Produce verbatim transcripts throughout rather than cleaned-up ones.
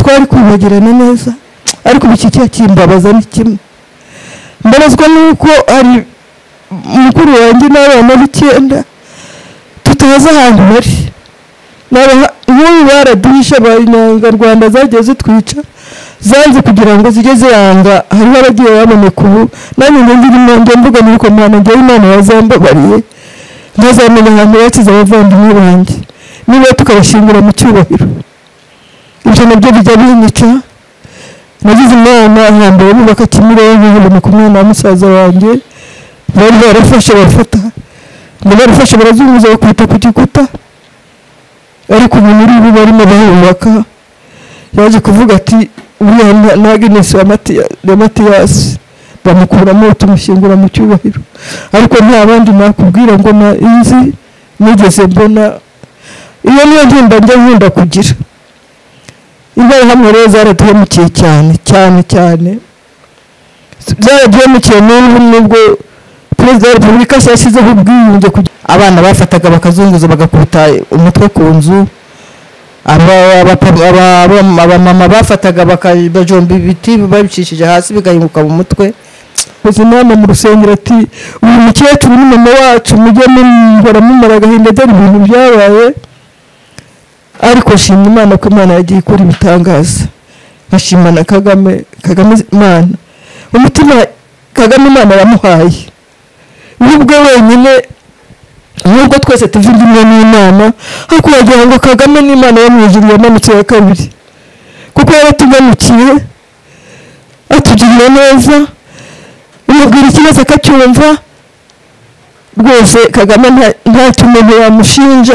twari kwibagirana neza ariko biki cyakimbabaza ni kimwe mbabazwa nuko ari mukuru wanjye n'abana b'icyenda tutazi ahantu bari n'ubu baraduhisha abanyanga Rwanda zagiye zitwica zanze kugira ngo zigeze yanga hariho abagiye baboneka ubu nanjye ngo ndimo njye mvuga muri komana njye Imana yazambabariye ntazamenya ahantu yakize abavandimwe banjye niba tukabashingura mu cyubahiro ibyo nabyo bijya binyica nagize Imana hambere bubaka Kimironko bibiri kumwe na musaza wanjye bari barafashe bafata barafashe barazunguza bakubita ku gikuta ariko muri ubu barimo bahubaka yaje kuvuga ati uyu Agnes wa Matiyasi bamukuramo tumushyingura mu cyubahiro ariko nta bandi nakubwira ngo na inzi nigeze mbona iyo niyo ntimba njya nkunda kugira imbaye hamwe rero zaraduhemukiye cyane cyane cyane zaraduhemukiye n'ubu nubwo Perezida wa Repubulika yashyizeho ubwiyunge abana bafataga bakazunguza bagakubita umutwe ku nzu abamama bafataga bakajomba ibiti babicishije hasi bigahinguka mu mutwe Imana mu rusengero ati uyu mukecuru ni mama wacu mujye mumbora mumara agahinda dore ibintu byabaye ariko shimye Imana ko Imana yagiye ikora ibitangaza bashimana Kagame Kagame Imana umutima Kagame Imana yamuhaye nubwo wenyine nubwo twese tuvindimwe n'Imana ariko yagira ngo Kagame n'Imana yamwijuriye amanutse ya kabiri kuko yaratuganukiye atugirira neza umubwira ikibazo akacyumva rwose Kagame nta tumuntu yamushinja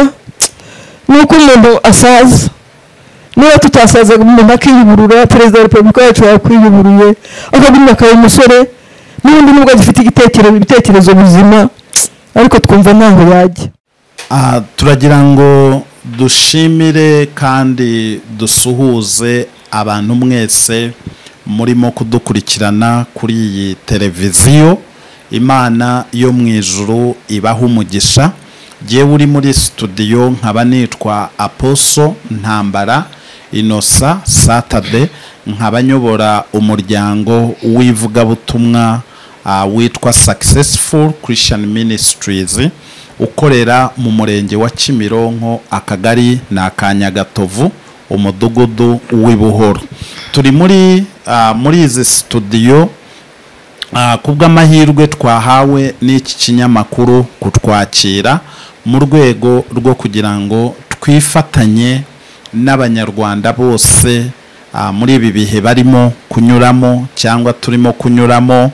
nuko umuntu asaza niba tutasaza umuntu akiyuburura Perezida wa Repubulika yacu yakwiyuburuye akaguma akaye umusore n'undi nubwo agifite igitekerezo ibitekerezo bizima ariko twumva naho yajya ah turagira ngo dushimire kandi dusuhuze abantu mwese murimo kudukurikirana kuri iyi televiziyo Imana yo mu ijuru ibaho umugisha giye uri muri studio nkaba nitwa Apostle Ntambara Innocent Saturday nkaba nyobora umuryango w'ivugabutumwa uh, witwa Successful Christian Ministries ukorera mu murenge wa Kimironko akagari na Kanyagatovu umudugudu w'ibuhoro turi muri uh, muri izi studio uh, kubw'amahirwe twahawe n'iki kinyamakuru kutwakira mu rwego rwo kugira ngo twifatanye n'abanyarwanda bose uh, muri ibi bihe barimo kunyuramo cyangwa turimo kunyuramo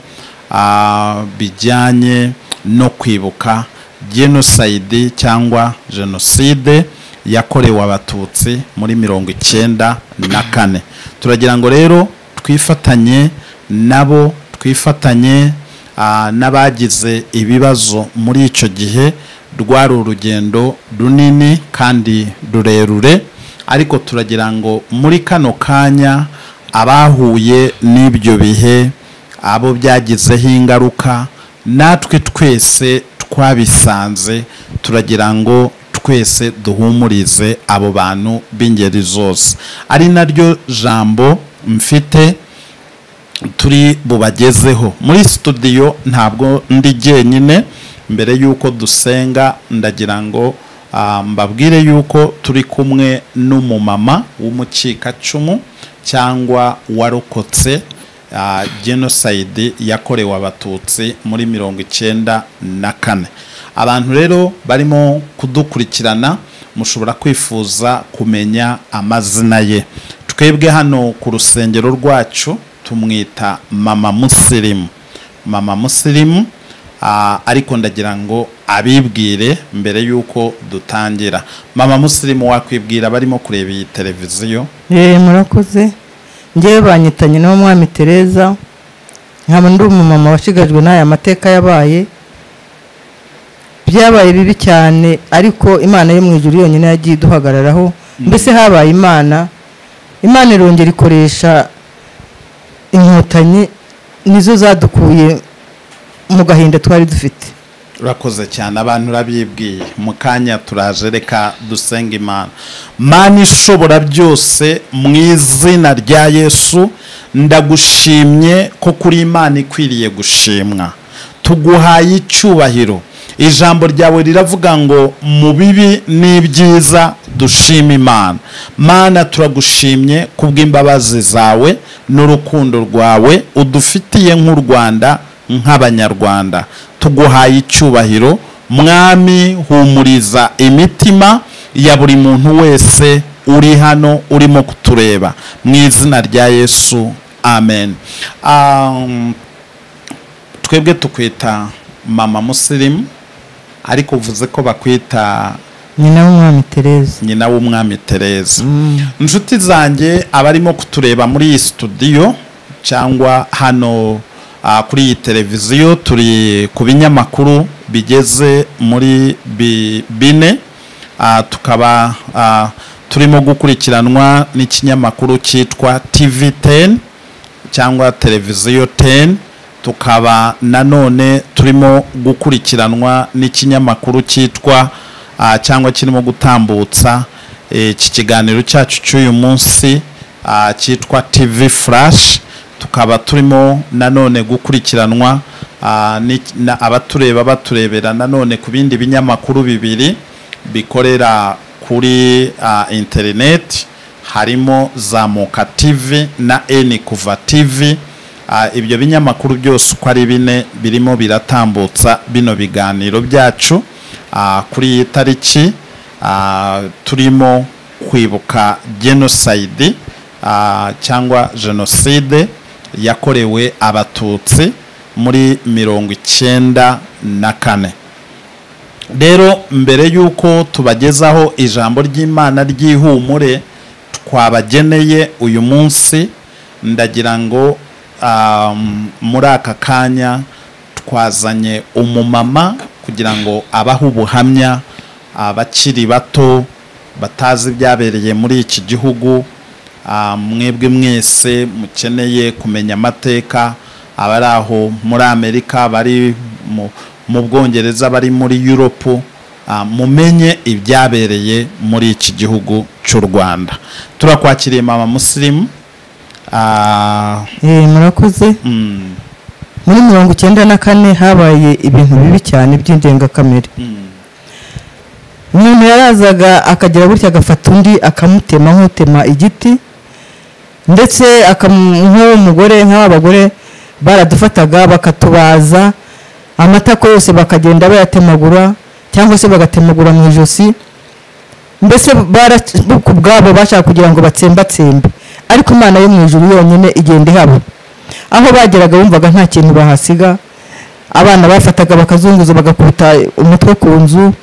uh, bijyanye no kwibuka genocide cyangwa genocide yakorewe abatutsi muri mirongo icyenda na kane turagira ngo rero twifatanye nabo twifatanye uh, n'abagize ibibazo muri icyo gihe rwari urugendo runini kandi rurerure ariko turagira ngo muri kano kanya abahuye n'ibyo bihe abo byagizeho ingaruka natwe twese twabisanze turagira ngo twese duhumurize abo bantu b'ingeri zose ari naryo jambo mfite turi bubagezeho muri studio ntabwo ndi jyenyine mbere yuko dusenga ndagira ngo uh, mbabwire yuko turi kumwe n'umumama w'umukikacumu cyangwa warokotse uh, genocide yakorewe abatutsi muri mirongo icyenda na kane abantu rero barimo kudukurikirana mushobora kwifuza kumenya amazina ye twebwe hano ku rusengero rwacu tumwita Mama Muslim Mama Muslim uh, ariko ndagira ngo abibwire mbere yuko dutangira Mama Muslim wakwibwira barimo kureba iyi televiziyo eh murakoze ngiye banyitanye no Mwami Teresa nkaba ndi umumama washigajwe n'aya mateka yabaye byabaye bibi cyane ariko Imana yo mu ijuru yonyine yagiye duhagararaho mbese habaye Imana Imana irongera ikoresha inkotanyi nizo zadukuye mu gahinda twari dufite urakoze cyane abantu urabibwiye mu kanya turaje reka dusenga Imana. Mana ishobora byose, mu izina rya Yesu ndagushimye ko kuri Imana ikwiriye gushimwa, tuguhaye icyubahiro. Ijambo ryawe riravuga ngo mu bibi n'ibyiza dushima Imana. Mana turagushimye kubw'imbabazi zawe n'urukundo rwawe udufitiye nk'u Rwanda nk'abanyarwanda. Tuguhaye icyubahiro mwami, humuriza imitima ya buri muntu wese uri hano urimo kutureba mu izina rya Yesu, amen. Um, twebwe tukwita mama Muslim, ariko uvuze ko bakwita nyina w'umwami Tereza. nyina w'umwami Tereza. Mm. Inshuti zanjye abarimo kutureba muri iyi studio cyangwa hano uh, kuri iyi televiziyo, turi ku binyamakuru bigeze muri bi, bine uh, tukaba uh, turimo gukurikiranwa n'ikinyamakuru cyitwa T V ten cyangwa televiziyo ten. Tukaba nanone turimo gukurikiranwa n'ikinyamakuru cyitwa uh, cyangwa kirimo gutambutsa iki e, kiganiro cyacu cy'uyu munsi uh, cyitwa T V Flash. Tukaba turimo nanone gukurikiranwa uh, na abatureba baturebera nanone ku bindi binyamakuru bibiri bikorera kuri uh, internet, harimo Zamuka T V na N Kuva T V. Uh, ibyo binyamakuru byose uko ari bine birimo biratambutsa bino biganiro byacu uh, kuri iyi tariki uh, turimo kwibuka genocide uh, cyangwa genocide yakorewe abatutsi muri mirongo icyenda na kane. Rero mbere yuko tubagezaho ijambo ry'Imana ry'ihumure twabageneye uyu munsi, ndagira ngo Um, muri aka kanya twazanye umumama kugira ngo abaho ubuhamya abakiri bato batazi byabereye muri iki gihugu. Uh, mwebwe mwese mukeneye kumenya amateka, abari aho muri Amerika, bari mu, mu Bwongereza, bari muri Europe, uh, mumenye ibyabereye muri iki gihugu cy'u Rwanda. Turakwakiriye mama Muslim. Ah, eh murakoze. Mm. Muri mirongo icyenda na kane habaye ibintu bibi cyane by'indengakamere. Mm. Umuntu yarazaga akagira gutya agafata undi akamutema nk'utema igiti, ndetse akamuha umugore nk'abagore baradufataga bakatubaza amatako yose bakagenda bayatemagura cyangwa se bagatemagura mu ijosi. Mbese barakubwabo bashaka kugira ngo batsembatsembe, ariko Imana yo mu ijuru yonyine igenda ihaba. Aho bageraga bumvaga nta kintu bahasiga, abana bafataga bakazunguza bagakubita umutwe ku nzu,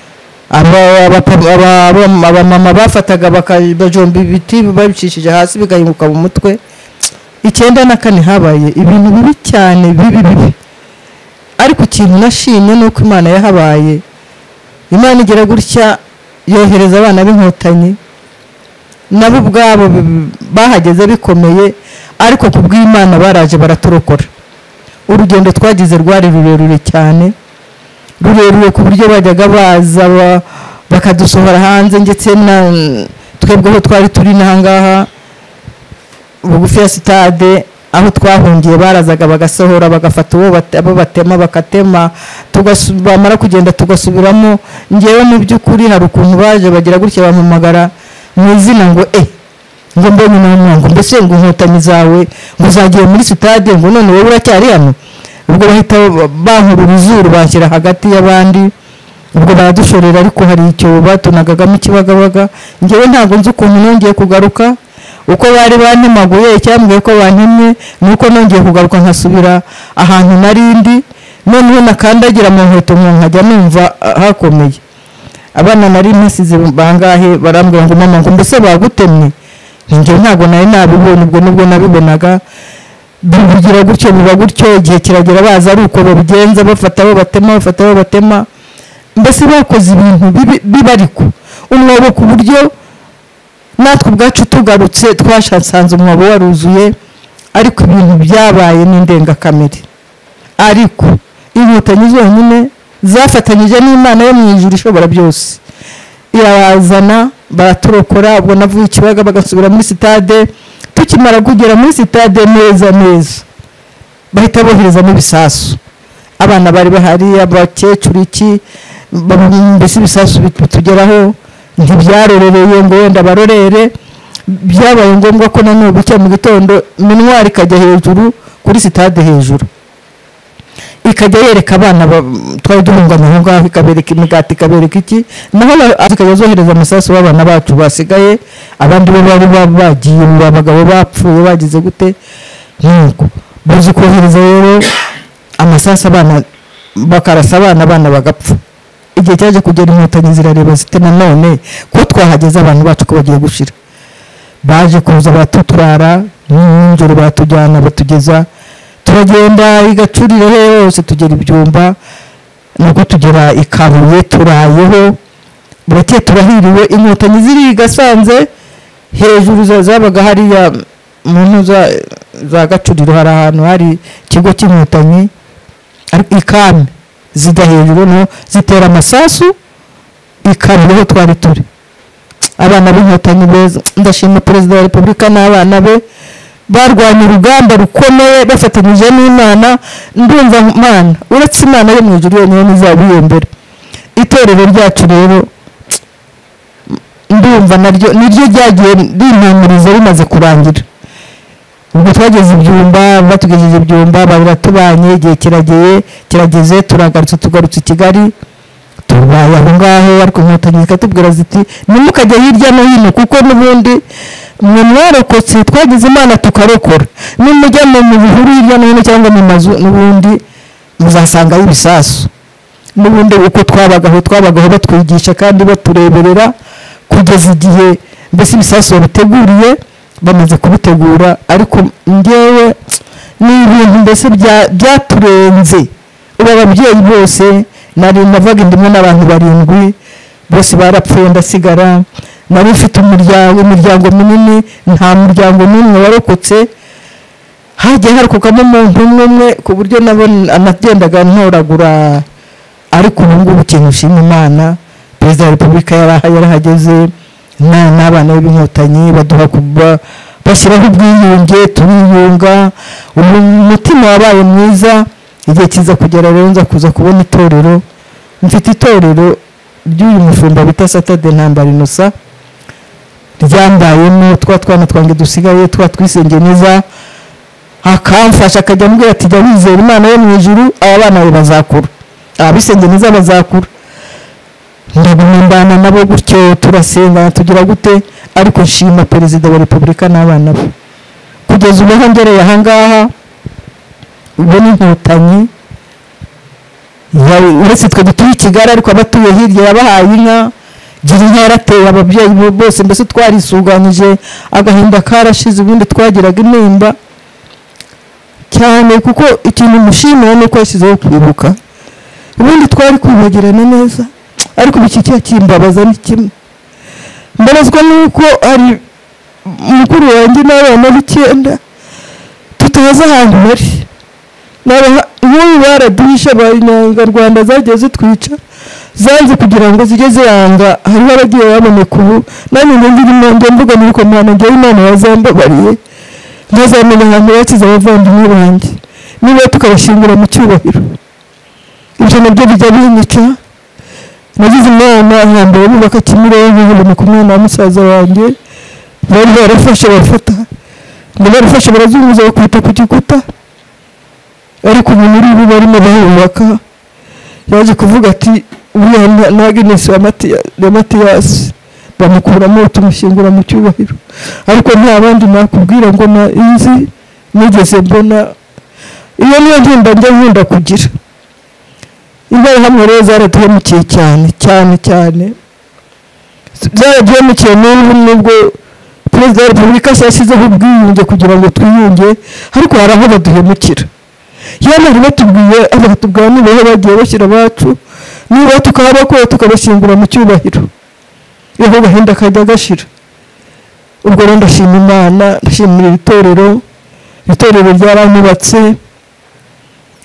aba mama bafataga bakajomba ibiti babicishije hasi bigahinguka mu mutwe. Icyenda na kane habaye ibintu bibi cyane, bibi bibi. Ariko ikintu nashimye nuko Imana yahabaye. Imana igera gutya yohereza abana b'inkotanyi, nabo ubwabo bahageze bikomeye, ariko kubw'Imana baraje baraturokora. Urugendo twagize rwari rurerure cyane, rurerure ku buryo bajyaga baza bakadusohora hanze, ndetse na twebweho twari turi nahangaha bugufi ya stade aho twahungiye barazaga bagasohora bagafata uwo abo batema bakatema, tugasubamara kugenda tugasubiramo. Ngewe mu by'ukuri hari ukuntu baje bagira gutya bampamagara mu izina ngo eh ngo mbonye n'umwango, mbese ngo inkotanyi zawe ngo zagiye muri stade, ngo none wowe uracyari hano. Ubwo bahita bankura izuru bashyira hagati y'abandi, ubwo baradushorera, ariko hari icyo batunagagamo ikibagabaga. Ngewe ntabwo nzi ukuntu nongeye kugaruka, uko bari bantemaguye cyambwiye ko bantemye, nuko nongeye kugaruka nkasubira ahantu narindi, noneho nakandagira mu nkweto nkajya numva hakomeye. Abana nari mpasize bangahe barambwira ngo mama ngo mbese bagutemye. Ngewe ntabwo nari nabibona, ubwo nubwo nabibonaga bivugira gutyo biba gutyo, igihe kiragera baza ari uko babigenza, bafata abo batema bafata abo batema. Mbese bakoze ibintu bibariko umwobo ku buryo natwe ubwacu tugarutse twashasanze umwobo waruzuye. Ariko ibintu byabaye n'indengakamere, ariko inkotanyi zonyine zafatanyije n'Imana yo mu ijuru ishobora byose irabazana baraturokora. Ubwo navuye Ikibaga bagasubira muri sitade. Tukimara kugera muri sitade neza neza bahita bohereza n'ibisasu. Abana bari bahari, abakecuru iki, mbese ibisasu bitugeraho ntibyarorereye ngo wenda barorere. Byabaye ngombwa ko nanone bucya mu gitondo minwari ikajya hejuru kuri sitade hejuru, ikajya yereka abana twari duhunganye aho ngaho, ikabereka imigati, ikabereka iki, naho zikajya zohereza amasasu w'abana bacu basigaye. Abandi bo bari bagiye, mu abagabo bapfuye bagize gute nk'uko bazi kohereza rero amasasu abana bakarasa abana abana bagapfa. Igihe cyaje kugera Inkotanyi zirareba zite nanone ko twahageze abantu bacu ko bagiye gushira. Baje kuza batuturara n'injoro batujyana batugeza, turagenda igacurire hose tugera Ibyumba, nuko tugera Ikabuye turayeho. Burake turahiriwe. Inkotanyi ziri Gasanze hejuru zabaga hariya mu za za Gacuriro, hari ahantu hari ikigo cy'Inkotanyi Ikame, zijya hejuru no zitera amasasu Ikabuye twari turi. Abana b'Inkotanyi beza, ndashima Perezida wa Repubulika n'abana be barwanya urugamba rukomeye bafatanyije n'Imana. Ndumva Imana uretse Imana yo mu ijuru yonyine nizabiyembera. Itorero ryacu rero ndumva naryo niryo ryagiye rimpumuriza rimaze kurangira. Ubwo twageze Ibyumba, batugejeje Ibyumba baratubanye, igihe kirageye kirageze turagarutse tugarutse i Kigali. Tubaye aho ngaho ariko Inkotanyi zikatubwira ziti nimukajya hirya no hino kuko n'ubundi mwe mwarokotse twagize Imana tukarokora, nimujya mu bihuru hirya no hino cyangwa mu mazu n'ubundi muzasanga ibisasu. N'ubundi uko twabagaho twabagaho batwigisha kandi batureberera kugeza igihe mbese ibisasu biteguriye bamaze kubitegura. Ariko ngewe ni ibintu mbese byaturenze. Ubu ababyeyi bose nari navaga indimwe n'abantu barindwi bose barapfuye ndasigara. Nari mfite umuryango imiryango minini, nta muryango n'umwe warokotse. Hagiye harokokamo umuntu umwe ku buryo nabo anagendaga ntoragura. Ariko ubu ngubu ikintu ushima Imana, Perezida wa Repubulika yarahageze n'abana b'Inkotanyi baduha kuba bashyiraho ubwiyunge, turiyunga, umutima wabaye mwiza. Igihe kiza kugera rero nza kuza kubona itorero. Mfite itorero ry'uyu mushumba bita Satade Ntambara Innocent ryambayemo twa twana twange dusigaye twa twisengeye neza, akamfasha akajya ambwira ati jya wizera Imana yo mu ijuru, aba bana be bazakura, abisengeye neza bazakura. Ndagumimbana nabo gutyo turasenga tugira gute. Ariko nshima Perezida wa Repubulika n'abana be kugeza ubu ngereye aha ngaha. Ubwo n'Inkotanyi uretse twe dutuye i Kigali ariko abatuye hirya yabahaye inka. Gira inka yarateye ababyeyi bose mbese twarisuganyije, agahinda karashize. Ubundi twagiraga intimba cyane kuko ikintu mushimira nuko yashyizeho kwibuka. Ubundi twari kwibagirana neza, ariko iki cya kimbabaza ni kimwe. Mbarazwa nuko ari mukuru wanjye n'abana b'icyenda tutaza ahantu bari. Ubu baraduhisha abanyanga Rwanda zagiye zitwica, zanze kugira ngo zijye ziranga. Hariho abagiye baboneka ubu, nanjye ngirimo mvuga muri komana ngewe Imana yazambabariye ntazamenya ahantu yakize abavandimwe banjye, niba tukabashingura mu cyubahiro. Ibyo nabyo bijya binyica. Nagize Imana hambere bubaka Kimironko bibiri na makumyabiri na musaza wanjye bari barafashe bafata ngo barafashe barazunguza bakubita ku gikuta. Ariko ubu muri ubu barimo bahubaka yaje kuvuga ati uriya na Agnes wa Matiyasi bamukuramo tumushyingura mu cyubahiro. Ariko nta bandi nakubwira ngo na inzi nigeze mbona. Iyo niyo ntimba njya nkunda kugira. Ibaye hamwe rero zaratuhemukiye cyane cyane cyane, zaraduhemukiye n'ubu nubwo Perezida wa Repubulika yashyizeho ubwiyunge kugira ngo twiyunge, ariko hari aho baduhemukira. Yana rero batubwiye abatubwira niba bagiye bashyira abacu, niba tukabakora tukabashingura mu cyubahiro, iyo gahinda kajya gashira. Ubwo rero ndashima Imana, ndashimira itorero. Itorero ryaranyubatse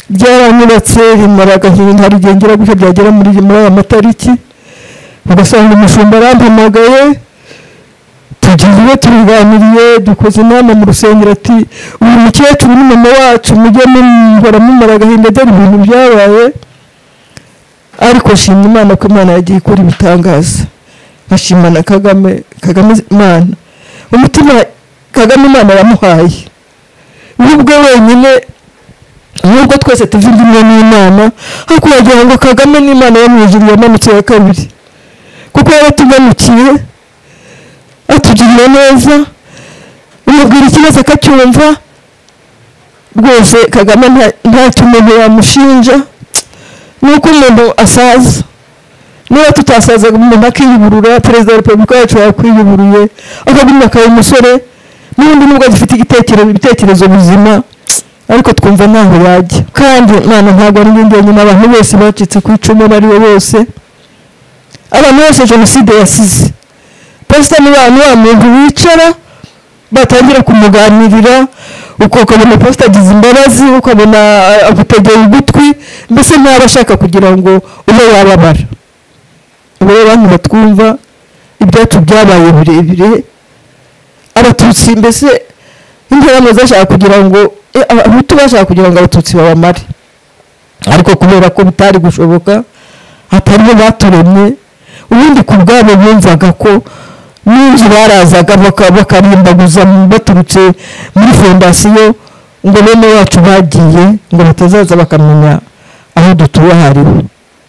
byaranyubatse rimara agahinda, hari igihe ngira gutya byagera muri muri aya matariki ugasanga umushumba arampamagaye, tugiye tubiganiriye, dukoze inama mu rusengero ati uyu mukecuru ni mama wacu, mujye muhora mumara agahinda dore ibintu byabaye. Ariko shimye Imana ko Imana yagiye ikora ibitangaza, nkashima na Kagame. Kagame Imana umutima Kagame Imana yamuhaye ubwo wenyine, nubwo twese tuva indimwe n'Imana, ariko wagira ngo Kagame n'Imana yamwijiriye amanutse ya kabiri, kuko yaratuganukiye atugiriye neza, umubwira ikibazo akacyumva rwose. Kagame nta cyumuntu yamushinja, nuko umuntu asaza. Niba tutasazaga umuntu akiyuburura, perezida wa repubulika yacu yakwiyuburuye akagumya akaba umusore, n'ubundi nubwo agifite igitekerezo ibitekerezo bizima, ariko twumva ntaho yajya. kandi Imana ntabwo ari njyenyine, abantu bose bacitse ku icumu bari bo bose, abantu bose jenoside yasize. Pastor ni wa muntu wicara batangira kumuganirira, uko ukabona Pastor agize imbabazi, ukabona agutegeye ugutwi, mbese ntaba ashaka kugira ngo ube wababara. Ubu abantu batwumva ibyacu byabaye birebire, abatutsi mbese intera zashaka kugira ngo abahutu bashaka kugira ngo abatutsi babamare, ariko kubera ko bitari gushoboka, hatariho baturemye. Ubundi ku bwabo bumvaga ko n'inzu barazaga bakarimbaguza baturutse muri fondasiyo, ngo bene wacu bagiye, ngo batazaza bakamenya aho dutuye hariho.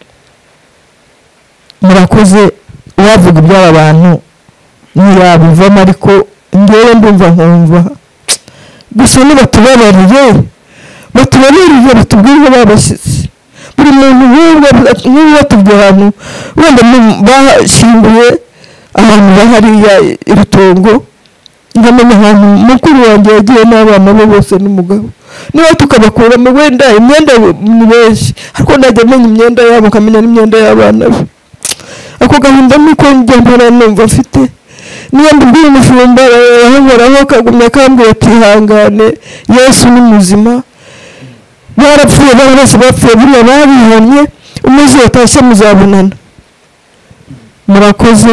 Murakoze, uwavuga iby'aba bantu ntiyabivamo, ariko ngewe ndumva nkumva gusa nibatubabarire, batubabarire batubwire babashyize. Buri muntu nk'ubu batubwiye ahantu wenda bashyinguye ahantu bahariya Irutongo, nkamenya ahantu mukuru wanjye yagiye n'abana be bose n'umugabo, niba tukabakuramo wenda imyenda ni benshi, ariko najya menya imyenda yabo nkamenya n'imyenda y'abana be. Ako gahinda niko njya mpora numva mfite. Niyo mbibwiye umushumba ahangoraho Kagumya kambwira ati ihangane, Yesu ni muzima, barapfuye bose bapfuye buriya babihanye, umuzi watashye muzabonana. Murakoze,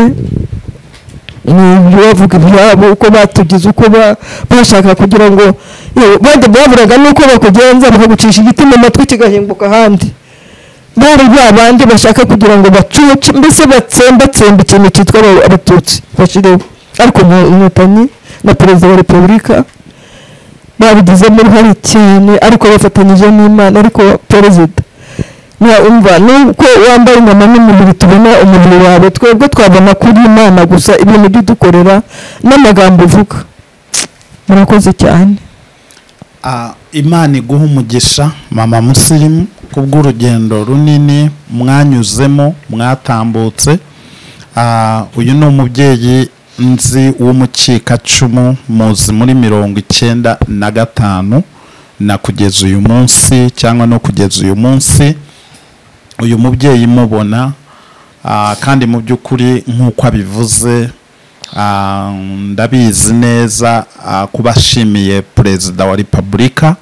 ni bavuga ibyabo uko batugize, uko bashaka kugira ngo bande bavuraga nuko bakugenza bakagucisha igiti mu matwi kigahinguka ahandi. Bari babandi bashaka kugira ngo bacuce, mbese batsemba tsemba ikintu cyitwa abatutsi bashireho. Ariko Inkotanyi na perezida wa repubulika babigizemo uruhare cyane, ariko bafatanyije n'Imana. Ariko perezida umva nuko wambaye inyama n'umubiri, tubona umubiri wawe, twebwe twabona kuri Imana gusa ibintu by'udukorera n'amagambo uvuga. Murakoze cyane. Imana iguha umugisha mama Musirimu kubw'urugendo runini mwanyuzemo mwatambutse. Uyu ni umubyeyi nzi w'umukikacumu, muzi muri mirongo icyenda na gatanu na kugeza uyu munsi, cyangwa no kugeza uyu munsi uyu mubyeyi mubona. Kandi mu by'ukuri nk'uko abivuze, ndabizi neza kubashimiye perezida wa repubulika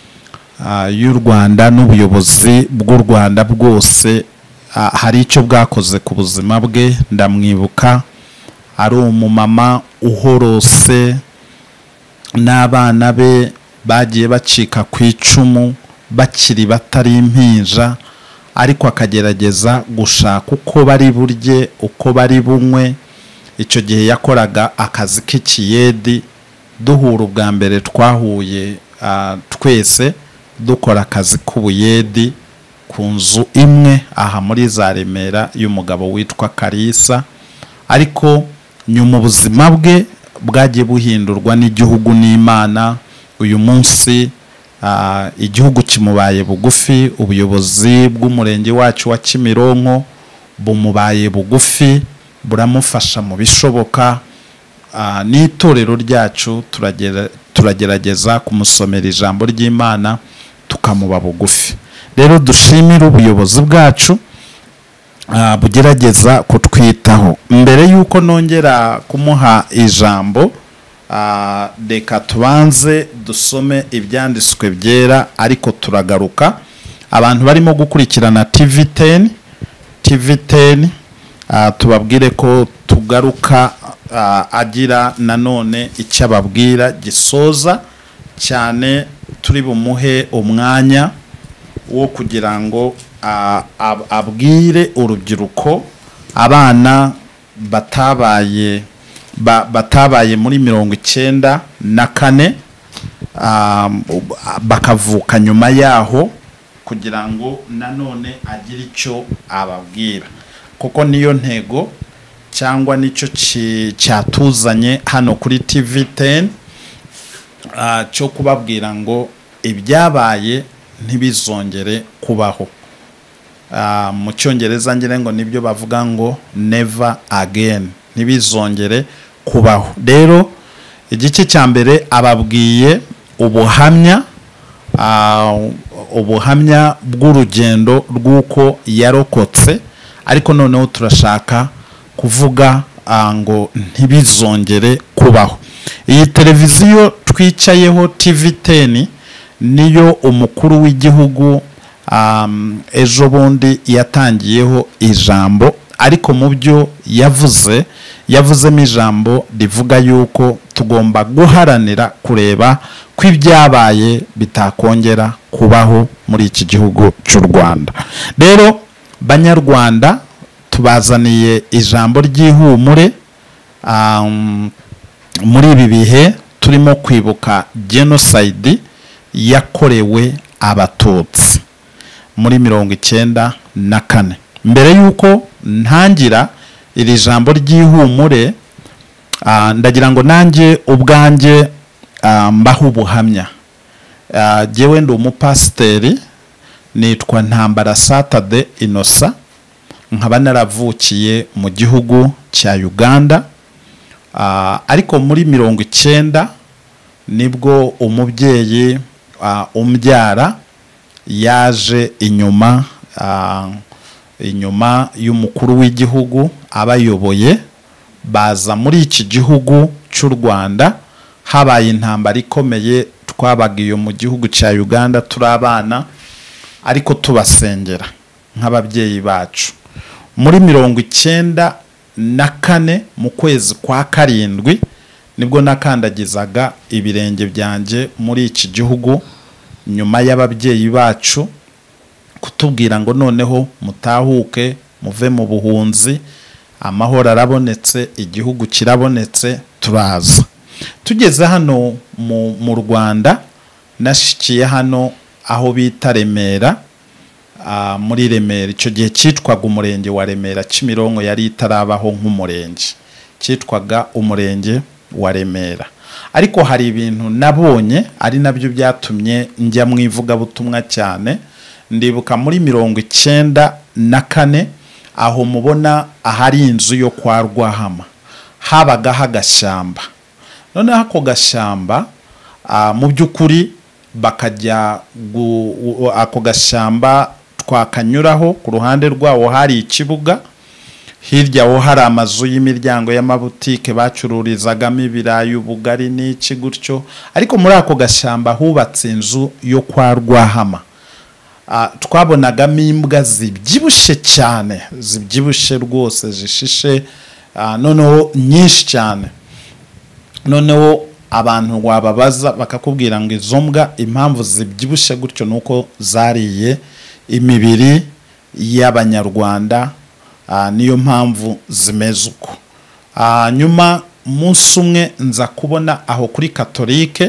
y'u Rwanda n'ubuyobozi bw'u Rwanda bwose, hari icyo bwakoze ku buzima bwe. Ndamwibuka ari umumama uhorose, n'abana be bagiye bacika ku icumu bakiri batari impinja, ariko akagerageza gushaka uko bari burye, uko bari bunywe. Icyo gihe yakoraga akazi k'ikiyedi, duhura ubwa mbere twahuye twese dukora akazi k'ubuyedi ku nzu imwe aha muri za Remera y'umugabo witwa Karisa. Ariko nyuma ubuzima bwe bwagiye buhindurwa n'igihugu n'Imana. Uyu munsi igihugu kimubaye bugufi, ubuyobozi bw'umurenge wacu wa Kimironko bumubaye bugufi, buramufasha mu bishoboka. N'itorero ryacu turagerageza kumusomera ijambo ry'Imana tukamuba bugufi. Rero dushimira ubuyobozi bwacu bugerageza kutwitaho. Mbere yuko nongera kumuha ijambo, reka tubanze dusome ibyanditswe byera, ariko turagaruka abantu barimo gukurikirana T V ten T V ten uh, tubabwire ko tugaruka uh, agira nanone icyo ababwira gisoza cyane, turi bumuhe umwanya wo kugira ngo uh, ab abwire urubyiruko, abana batabaye ba, batabaye muri mirongo icyenda na kane um, bakavuka nyuma yaho, kugira ngo nanone agire icyo ababwira, kuko niyo ntego cyangwa nicyo cyatuzanye hano kuri T V ten, uh, cyo kubabwira ngo ibyabaye ntibizongere kubaho. Uh, mu cyongereza ngire ngo nibyo bavuga ngo never again, ntibizongere kubaho. Rero igice cya mbere ababwiye ubuhamya, uh, ubuhamya bw'urugendo rw'uko yarokotse, ariko noneho turashaka kuvuga uh, ngo ntibizongere kubaho. Iyi televiziyo twicayeho T V ten niyo umukuru w'igihugu um, ejo bundi yatangiyeho ijambo, ariko mu byo yavuze yavuzemo ijambo rivuga yuko tugomba guharanira kureba ko ibyabaye bitakongera kubaho muri iki gihugu cy'u Rwanda. Rero banyarwanda, tubazaniye ijambo ry'ihumure um, muri ibi bihe turimo kwibuka genocide yakorewe abatutsi muri mirongo icyenda na kane. Mbere yuko ntangira iri jambo ry'ihumure, uh, ndagira ngo nanjye ubwanjye uh, mbaho ubuhamya. Uh, jewe ndi umupasiteri, nitwa Ntambara Saturday Innocent, nkaba naravukiye mu gihugu cya Uganda, uh, ariko muri mirongo icyenda nibwo umubyeyi uh, umbyara yaje inyuma uh, inyuma y'umukuru w'igihugu abayoboye, baza muri iki gihugu cy'u Rwanda. Habaye intambara ikomeye, twabagiye mu gihugu cya Uganda turi abana, ariko tubasengera nk'ababyeyi bacu. Muri mirongo icyenda na kane mu kwezi kwa karindwi nibwo nakandagizaga ibirenge byanjye muri iki gihugu, nyuma y'ababyeyi bacu kutubwira ngo noneho mutahuke muve mu buhunzi, amahoro arabonetse, igihugu kirabonetse, turaza. Tugeze hano mu, mu Rwanda, nashikiye hano aho bita Remera, uh, muri Remera. Icyo gihe cyitwaga umurenge wa Remera, Kimironko yari itarabaho nk'umurenge, cyitwaga umurenge wa Remera. Ariko hari ibintu nabonye ari nabyo byatumye njya mu ivugabutumwa cyane. Ndibuka muri mirongo icyenda na kane, aho mubona ahari inzu yo kwa Rwahama habagaho agashyamba. Noneho ako gashyamba uh, mu by'ukuri bakajya ako gashyamba twakanyuraho, ku ruhande rwawo hari ikibuga, hirya ho hari amazu y'imiryango y'amabutike bacururizagamo ibirayi, ubugari n'iki gutyo. Ariko muri ako gashyamba hubatse inzu yo kwa Rwahama. Uh, twabonagamo imbwa zibyibushe cyane, zibyibushe rwose, zishishe, uh, noneho nyinshi cyane. Noneho abantu wababaza bakakubwira ngo izo mbwa impamvu zibyibushe gutyo nuko zariye imibiri y'Abanyarwanda, uh, niyo mpamvu zimeze uko. Uh, nyuma umunsi umwe nza kubona aho kuri Katolike,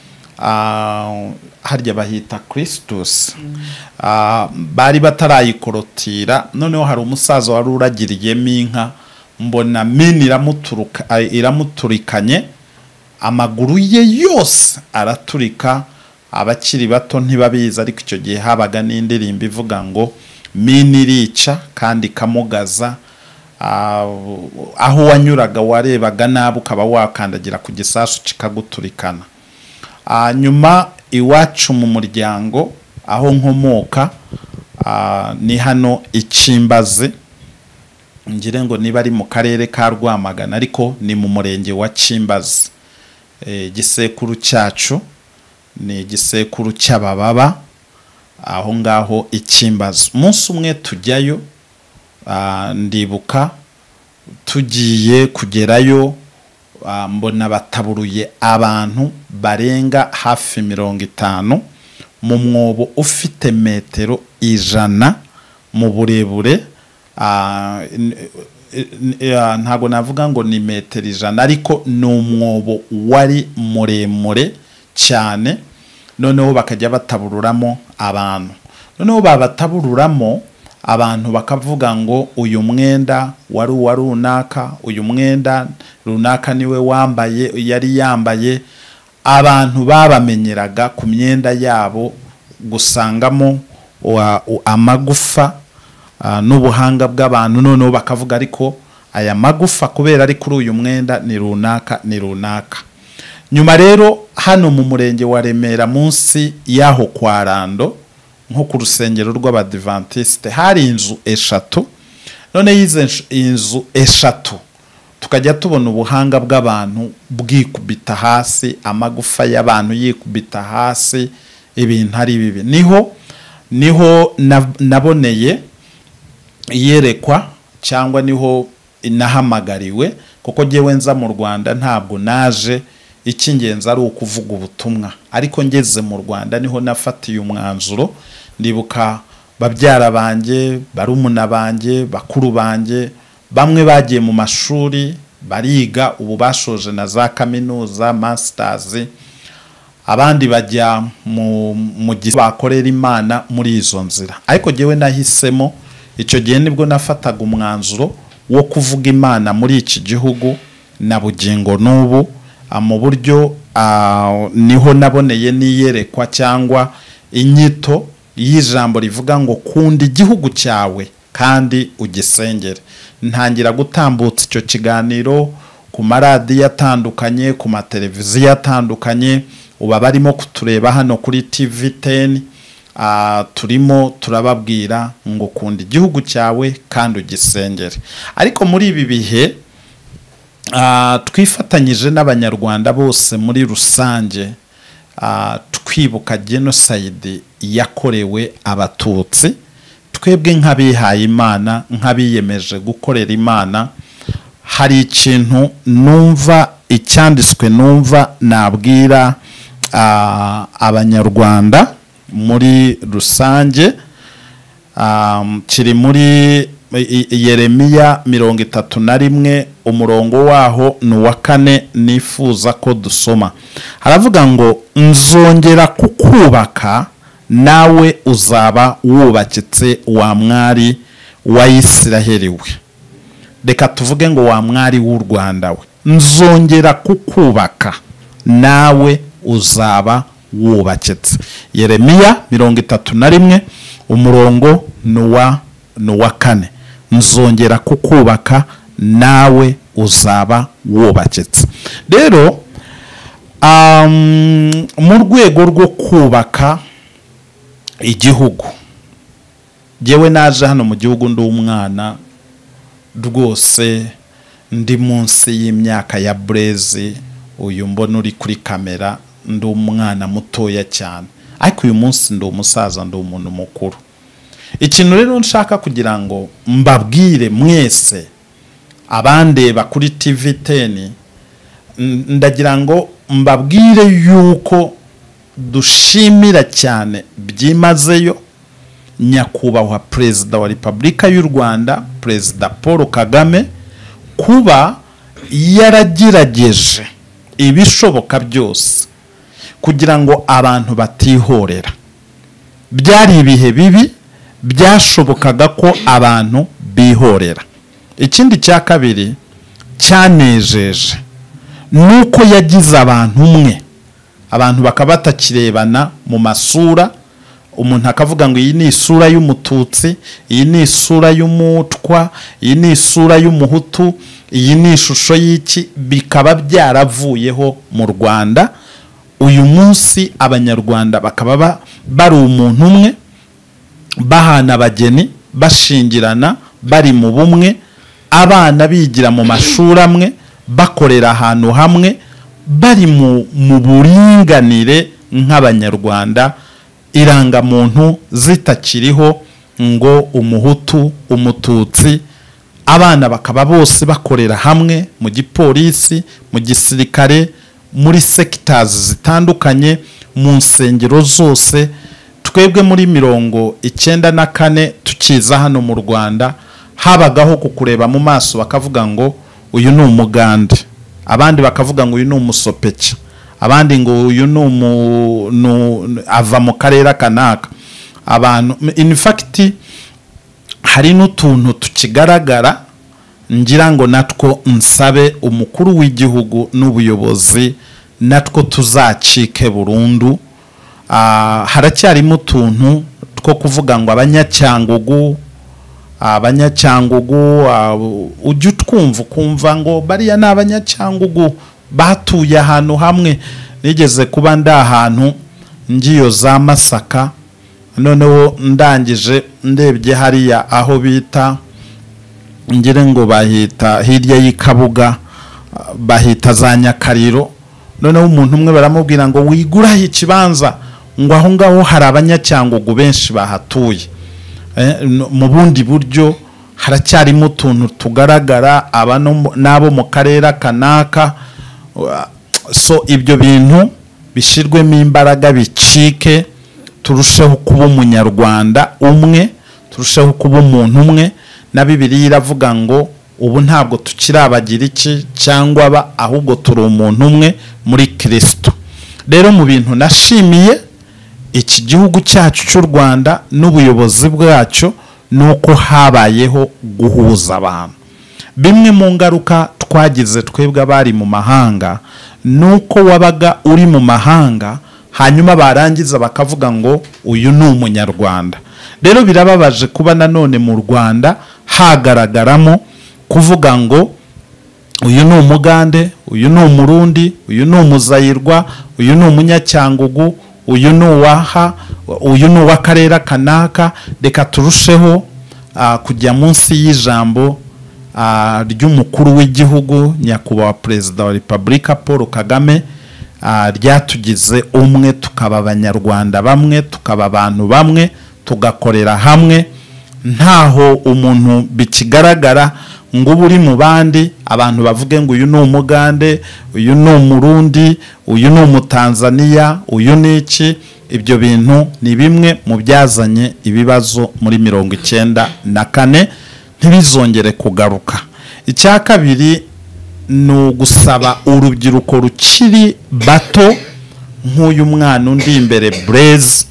uh, harya bahita Christus, uh, bari batarayikorotira. Noneho hari umusaza wari uragiriyemo inka, mbona mini iramuturuka iramuturikanye, amaguru ye yose araturika. Abakiri bato ntibabizi, ariko icyo gihe habaga n'indirimbo ivuga ngo mini irica kandi kamugaza. Uh, aho wanyuraga warebaga nabi, ukaba wakandagira ku gisasu kikaguturikana. Uh, nyuma iwacu mu muryango aho nkomoka, uh, ni hano Ikimbazi, ngire ngo niba ari mu karere ka Rwamagana, ariko ni mu murenge wa Kimbazi. E, gisekuru cyacu ni gisekuru cy'Abababa. aho ngaho ikimbazo. Umunsi umwe tujyayo, ndibuka tugiye kugerayo, mbona bataburuye abantu barenga hafi mirongo itanu mu mwobo ufite metero ijana mu burebure. Ntago navuga ngo ni metero ijana, ariko ni umwobo wari muremure cyane. Noneho bakajya batabururamo abantu, noneho babatabururamo abantu bakavuga ngo uyu mwenda wari uwa runaka, uyu mwenda runaka niwe wambaye, yari yambaye. Abantu babamenyeraga ku myenda yabo gusangamo amagufa n'ubuhanga bw'abantu. Noneho bakavuga ariko aya magufa kubera ari kuri uyu mwenda ni runaka ni runaka. Nyuma rero hano mu murenge wa Remera munsi yaho kwa Rando, nko ku rusengero rw'Abadventiste, hari inzu eshatu. None yize inzu eshatu tukajya tubona ubuhanga bw'abantu bwikubita hasi, amagufa y'abantu yikubita hasi, ibintu ari bibi. Niho niho naboneye yerekwa, cyangwa niho inahamagariwe, kuko jewe nza mu Rwanda ntabwo naje icy'ingenzi ari ukuvuga ubutumwa, ariko ngeze mu Rwanda niho nafatiye umwanzuro. Ndibuka babyara banje, barumuna banje, bakuru banje, bamwe bagiye mu mashuri bariga, ubu bashoje na za kaminuza, masters, abandi bajya mu mu bakorera Imana muri izo nzira. Ariko jewe nahisemo, icyo gihe nibwo nafataga umwanzuro wo kuvuga Imana muri iki gihugu na bugingo n'ubu. Mu buryo niho naboneye niyerekwa cyangwa inyito y'ijambo rivuga ngo kunda igihugu cyawe kandi ugisengere. Ntangira gutambutsa icyo kiganiro ku maradiyo atandukanye, ku mateleviziyo atandukanye. Uba barimo kutureba hano kuri T V ten, turimo turababwira ngo kunda igihugu cyawe kandi ugisengere. Ariko muri ibi bihe twifatanyije n'abanyarwanda bose muri rusange, twibuka genocide yakorewe Abatutsi. Twebwe nk'abihaye Imana, nk'abiyemeje gukorera Imana, hari ikintu numva, icyanditswe numva nabwira abanyarwanda muri rusange, kiri muri Yeremiya mirongo itatu na rimwe umurongo waho ni uwa kane nifuza ko dusoma. Haravuga ngo nzongera kukubaka nawe uzaba wubakitse wa mwari wa Isiraheli we. Reka tuvuge ngo wa mwari w'u Rwanda we, nzongera kukubaka nawe uzaba wubakitse. Yeremiya mirongo itatu na rimwe umurongo nuwa nuwa kane, nzongera kukubaka nawe uzaba wubakitse. Rero um, mu rwego rwo kubaka igihugu, jewe naje hano mu gihugu ndi umwana rwose, ndi munsi y'imyaka ya Blaise uyu mbona uri kuri kamera, ndi umwana mutoya cyane. Ariko uyu munsi ndi umusaza, ndi umuntu mukuru. Ikintu rero nshaka kugira ngo mbabwire mwese abandeba kuri T V ten, ndagira ngo mbabwire yuko dushimira cyane byimazeyo nyakubahwa Perezida wa Repubulika y'u Rwanda, Perezida Paul Kagame, kuba yaragerageje ibishoboka byose kugira ngo abantu batihorera. Byari ibihe bibi, byashobokaga ko abantu bihorera. Ikindi cya kabiri cyanejeje nuko yagize abantu umwe, abantu bakaba batakirebana mu masura. Umuntu akavuga ngo iyi ni isura y'Umututsi, iyi ni isura y'Umutwa, iyi ni isura y'Umuhutu, iyi ni ishusho y'iki, bikaba byaravuyeho mu Rwanda. Uyu munsi abanyarwanda bakaba bari umuntu umwe, bahana abageni, bashingirana, bari mu bumwe, abana bigira mu mashuri amwe, bakorera ahantu hamwe, bari mu buringanire nk'abanyarwanda. irangamuntu zitakiriho ngo umuhutu umututsi, abana bakaba bose bakorera hamwe mu gipolisi, mu gisirikare, muri sectors zitandukanye, mu nsengero zose. Twebwe muri mirongo icyenda na kane tukiza hano mu Rwanda habagaho kukureba mu maso bakavuga ngo uyu ni umugande, abandi bakavuga ngo uyu ni umusopeke, abandi ngo uyu ni ava mu karere kanaka. Abantu in fact hari n'utuntu tukigaragara, ngira ngo natwo nsabe umukuru w'igihugu n'ubuyobozi natwo tuzacike burundu. Uh, haracyarimo utuntu two kuvuga ngo abanyacyangugu abanyacyangugu uh, ujye utwumva ukumva ngo bariya ni abanyacyangugu batuye ahantu hamwe. Nigeze kuba ndi ahantu ngiyo za Masaka, noneho ndangije ndebye hariya aho bita ngire ngo bahita hirya y'Ikabuga bahita za Nyakariro, noneho umuntu umwe baramubwira ngo wigura ikibanza ngo aho ngaho hari abanyacyangugu benshi bahatuye. Eh, mu bundi buryo haracyarimo utuntu tugaragara abano nabo mu karere kanaka. So ibyo bintu bishirwemo imbaraga bicike, turusheho kuba umunyarwanda umwe, turusheho kuba umuntu umwe. Na Bibiliya iravuga ngo ubu ntabwo tukiri abagiriki cyangwa aba, ahubwo turi umuntu umwe muri Kristo. Rero mu bintu nashimiye iki gihugu cyacu cy'u Rwanda n'ubuyobozi bwacyo nuko habayeho guhuza abantu. Bimwe mu ngaruka twagize twebwe abari mu mahanga nuko wabaga uri mu mahanga hanyuma barangiza bakavuga ngo uyu ni umunyarwanda. Rero birababaje kuba nanone mu Rwanda hagaragaramo kuvuga ngo uyu ni umugande, uyu ni umurundi, uyu ni umuzayirwa, uyu ni umunyacyangugu, uyu ni uwaha, uyu ni uw'akarere kanaka. Reka turusheho uh, kujya munsi y'ijambo uh, ry'umukuru w'igihugu nyakubahwa Perezida wa Repubulika Paul Kagame, uh, ryatugize umwe, tukaba abanyarwanda bamwe, tukaba abantu bamwe, tugakorera hamwe. Ntaho umuntu bikigaragara ngo uri mu bandi abantu bavuge ngo uyu ni umugande, uyu ni umurundi, uyu ni umutanzania, uyu ni iki. Ibyo bintu ni bimwe mu byazanye ibibazo muri mirongo icyenda na kane, ntibizongere kugaruka. Icya kabiri ni ugusaba urubyiruko rukiri bato nk'uyu mwana undi imbere Blaise,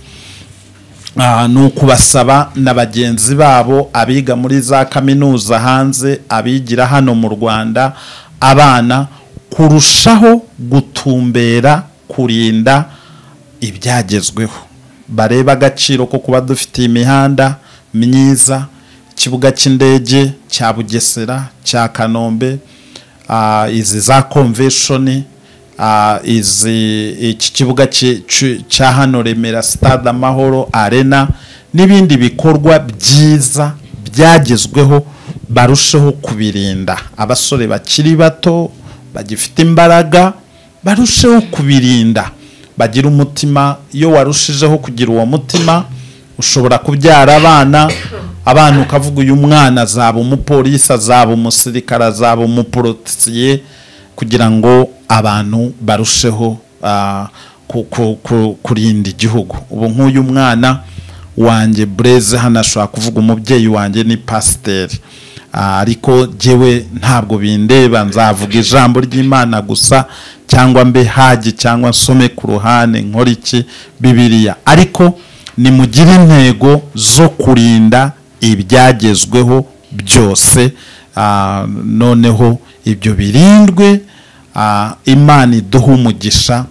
Uh, nuko basaba na bagenzi babo abiga muri za kaminuza hanze, abigira hano mu Rwanda, abana kurushaho gutumbera kurinda ibyagezweho. Bareba agaciro ko kuba dufite imihanda myiza, ikibuga cy'indege cya Bugesera, cya Kanombe, uh, izi za convention, Uh, izi iki kibuga cya hano Remera Stade Amahoro Arena n'ibindi bikorwa byiza byagezweho barusheho kubirinda. Abasore bakiri bato bagifite imbaraga barusheho kubirinda, bagira umutima. Iyo warushijeho kugira uwo mutima ushobora kubyara abana, abana ukavuga uyu mwana azaba umupolisi, azaba umusirikare, azaba umupolisiye, kugira ngo abantu barusheho uh, ku, ku, ku, kurinda igihugu. Ubu nk'uyu mwana wanjye Blaise hano ashobora kuvuga umubyeyi wanjye ni pasiteri, uh, ariko jewe ntabwo bindeba, nzavuga ijambo ry'Imana gusa, cyangwa mbe haji cyangwa nsome ku ruhande nkora iki Bibiliya. Ariko ni mugire intego zo kurinda ibyagezweho byose, uh, noneho ibyo birindwe. Uh, Imana iduha umugisha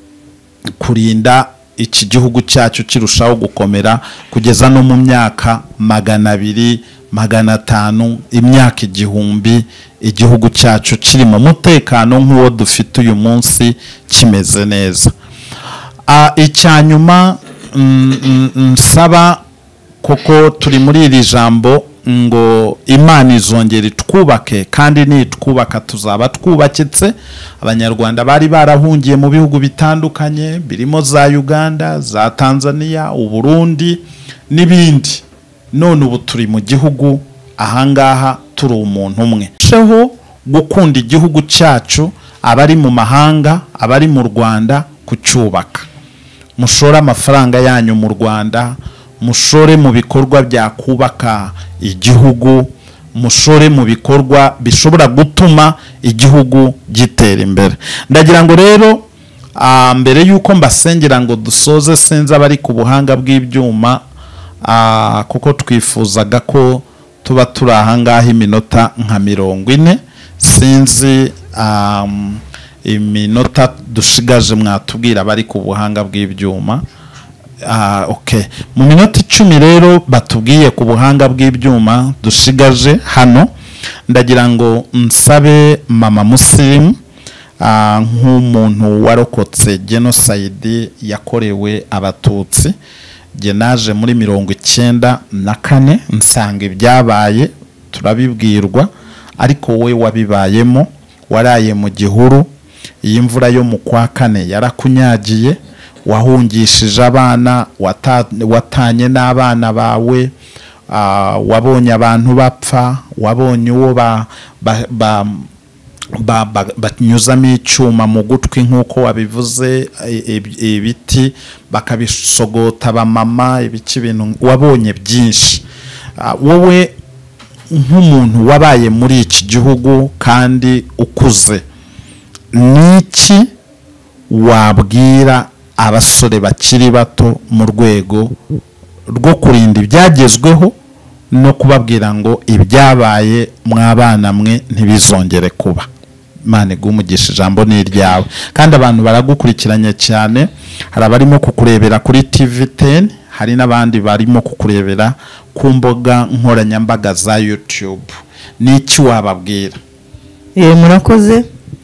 kurinda iki gihugu cyacu kirushaho gukomera kugeza no mu myaka magana abiri, magana atanu, imyaka igihumbi, igihugu cyacu kiri mu mutekano nk'uwo dufite uyu munsi kimeze neza. Uh, icyanyuma nsaba mm, mm, koko turi muri iri jambo ngo Imana izongera itwubake, kandi nitwubaka tuzaba twubakitse. Abanyarwanda bari barahungiye mu bihugu bitandukanye birimo za Uganda, za Tanzania, u Burundi n'ibindi, none ubu turi mu gihugu ahangaha turi umuntu umwe. Sheho gukunda igihugu cyacu, abari mu mahanga, abari mu Rwanda, kucyubaka. Mushore amafaranga yanyu mu Rwanda, mushore mu bikorwa bya kubaka igihugu, mushore mu bikorwa bishobora gutuma igihugu gitera imbere. Ndagira ngo rero mbere yuko mbasengera ngo dusoze, sinzi abari ku buhanga bw'ibyuma, kuko twifuzaga ko tuba turi ahangaha iminota nka mirongo ine, sinzi iminota dushigaje mwatubwira abari ku buhanga bw'ibyuma. Ah, okay. Mu minota icumi rero batubwiye ku buhanga bw'ibyuma dushigaje hano, ndagira ngo nsabe Mama Muslim, ah, nk'umuntu warokotse genocide yakorewe Abatutsi. Je naje muri mirongo icyenda na kane, nsanga ibyabaye turabibwirwa, ariko we wabibayemo, waraye mu gihuru, iyi mvura yo mu kwa kane yarakunyagiye, wahungishije abana, watanye n'abana bawe, wabonye abantu bapfa, wabonye uwo banyuzamo icyuma mu gutwi nk'uko wabivuze, ibiti bakabisogota abamama, ibiki bintu, wabonye byinshi. Wowe nk'umuntu wabaye muri iki gihugu kandi ukuze, niki wabwira abasore bakiri bato mu rwego rwo kurinda ibyagezweho no kubabwira ngo ibyabaye mwabana mwe ntibizongere kuba? Imana igumugisha, ijambo ni iryawe. Kandi abantu baragukurikiranye cyane, hari abarimo kukurebera kuri T V ten, hari n'abandi barimo kukurebera ku mbuga nkoranyambaga za YouTube. Niki wababwira? Eh, murakoze.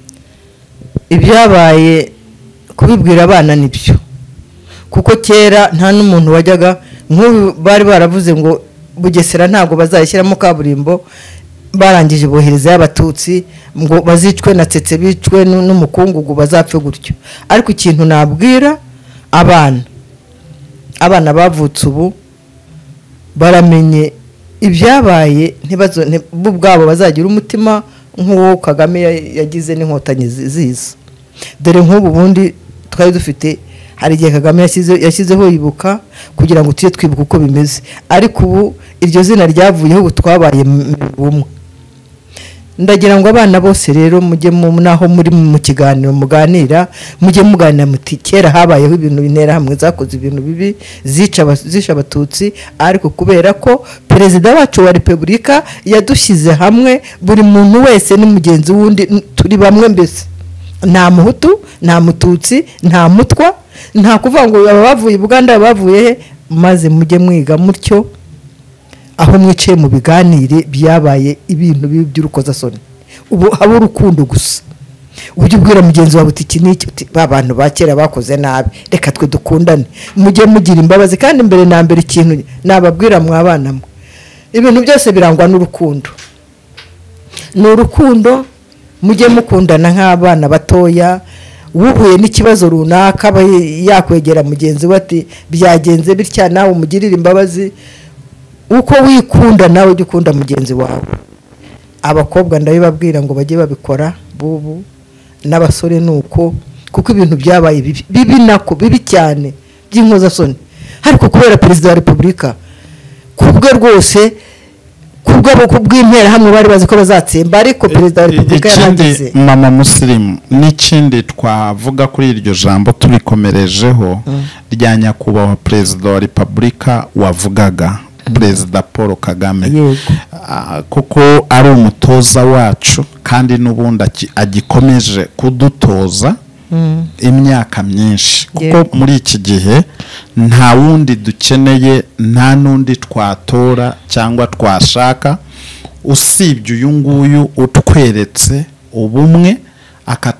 Ibyabaye kubibwira abana nibyo, kuko kera nta n'umuntu wajyaga, nk'ubu bari baravuze ngo Bugesera ntabwo bazayishyiramo kaburimbo, barangije bohereza y'Abatutsi ngo bazicwe na tsetse, bicwe n'umukungugu, bazapfe gutyo. Ariko ikintu nabwira abana, abana bavutse ubu baramenye ibyabaye, ntibazo bwabo bazagira umutima nk'uwo Kagame yagize n'inkotanyi ziza. Dore nk'ubu bundi twari dufite, hari igihe Kagame yashyizeho Ibuka kugira ngo tujye twibuka uko bimeze, ariko ubu iryo zina ryavuyeho, ubu twabaye bumwe. Ndagira ngo abana bose rero mujye mu naho muri mu kiganiro muganira, mujye muganira muti kera habayeho ibintu bintera hamwe zakoze ibintu bibi, zica zisha Abatutsi, ariko kubera ko perezida wacu wa Repubulika yadushyize hamwe, buri muntu wese ni mugenzi wundi, turi bamwe mbese, nta muhutu, nta mututsi, nta mutwa, nta kuvuga ngo abavuye Buganda bavuye he, maze mujye mwiga mutyo aho mwicaye mu biganire byabaye ibintu bibi by'urukozasoni. Ubu haba urukundo gusa, ujye ubwira mugenzi wawe uti iki n'iki, abantu bakera bakoze nabi, reka twe dukundane, mujye mugira imbabazi. Kandi mbere na mbere ikintu nababwira mwabana mwe, ibintu byose birangwa n'urukundo, n'urukundo. Mujye mukundana nk'abana batoya, wuhuye n'ikibazo runaka yakwegera mugenzi we ati byagenze bitya, nawe umugirire imbabazi. Uko wikunda nawe ujye ukunda mugenzi wawe. Abakobwa ndabibabwira ngo bajye babikora bubu, n'abasore nuko, kuko ibintu byabaye bibi bibi nako bibi cyane by'inkozasoni, ariko kubera perezida wa Repubulika kubwe rwose, kubwo kubw'intera hamwe bari bazi ko bazatsemba, ariko perezida wa Repubulika yaragize. Mama Muslim, n'ikindi twavuga kuri iryo jambo turikomerejeho rya nyakubahwa perezida wa Repubulika wavugaga, Perezida Paul Kagame, kuko ari umutoza wacu kandi n'ubundi agikomeje kudutoza imyaka myinshi, kuko muri iki gihe nta wundi dukeneye, nta nundi twatora cyangwa twashaka usibye uyu nguyu utweretse ubumwe,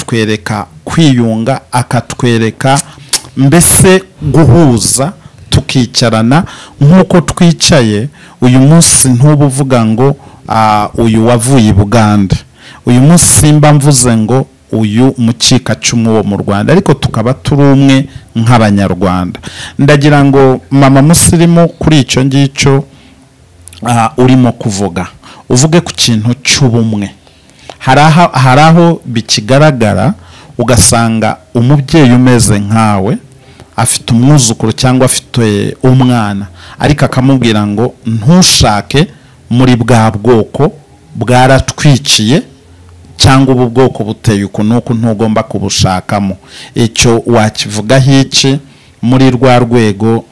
akatwereka kwiyunga, akatwereka mbese guhuza tukicarana nk'uko twicaye uyu munsi ntuba uvuga ngo uyu wavuye i Buganda, uyu munsi simba mvuze ngo uyu mucikacumu wo mu Rwanda, ariko tukaba turi umwe nk'abanyarwanda. Ndagira ngo mama Musirimu kuri icyo ngicyo urimo kuvuga uvuge ku kintu cy'ubumwe. Hari aho bikigaragara ugasanga umubyeyi umeze nkawe afite umwuzukuru cyangwa afite umwana, ariko akamubwira ngo ntushake muri bwa bwoko bwaratwiciye cyangwa ubu bwoko buteye uku nuko ntugomba kubushakamo. Icyo wakivugaho iki muri rwa rwego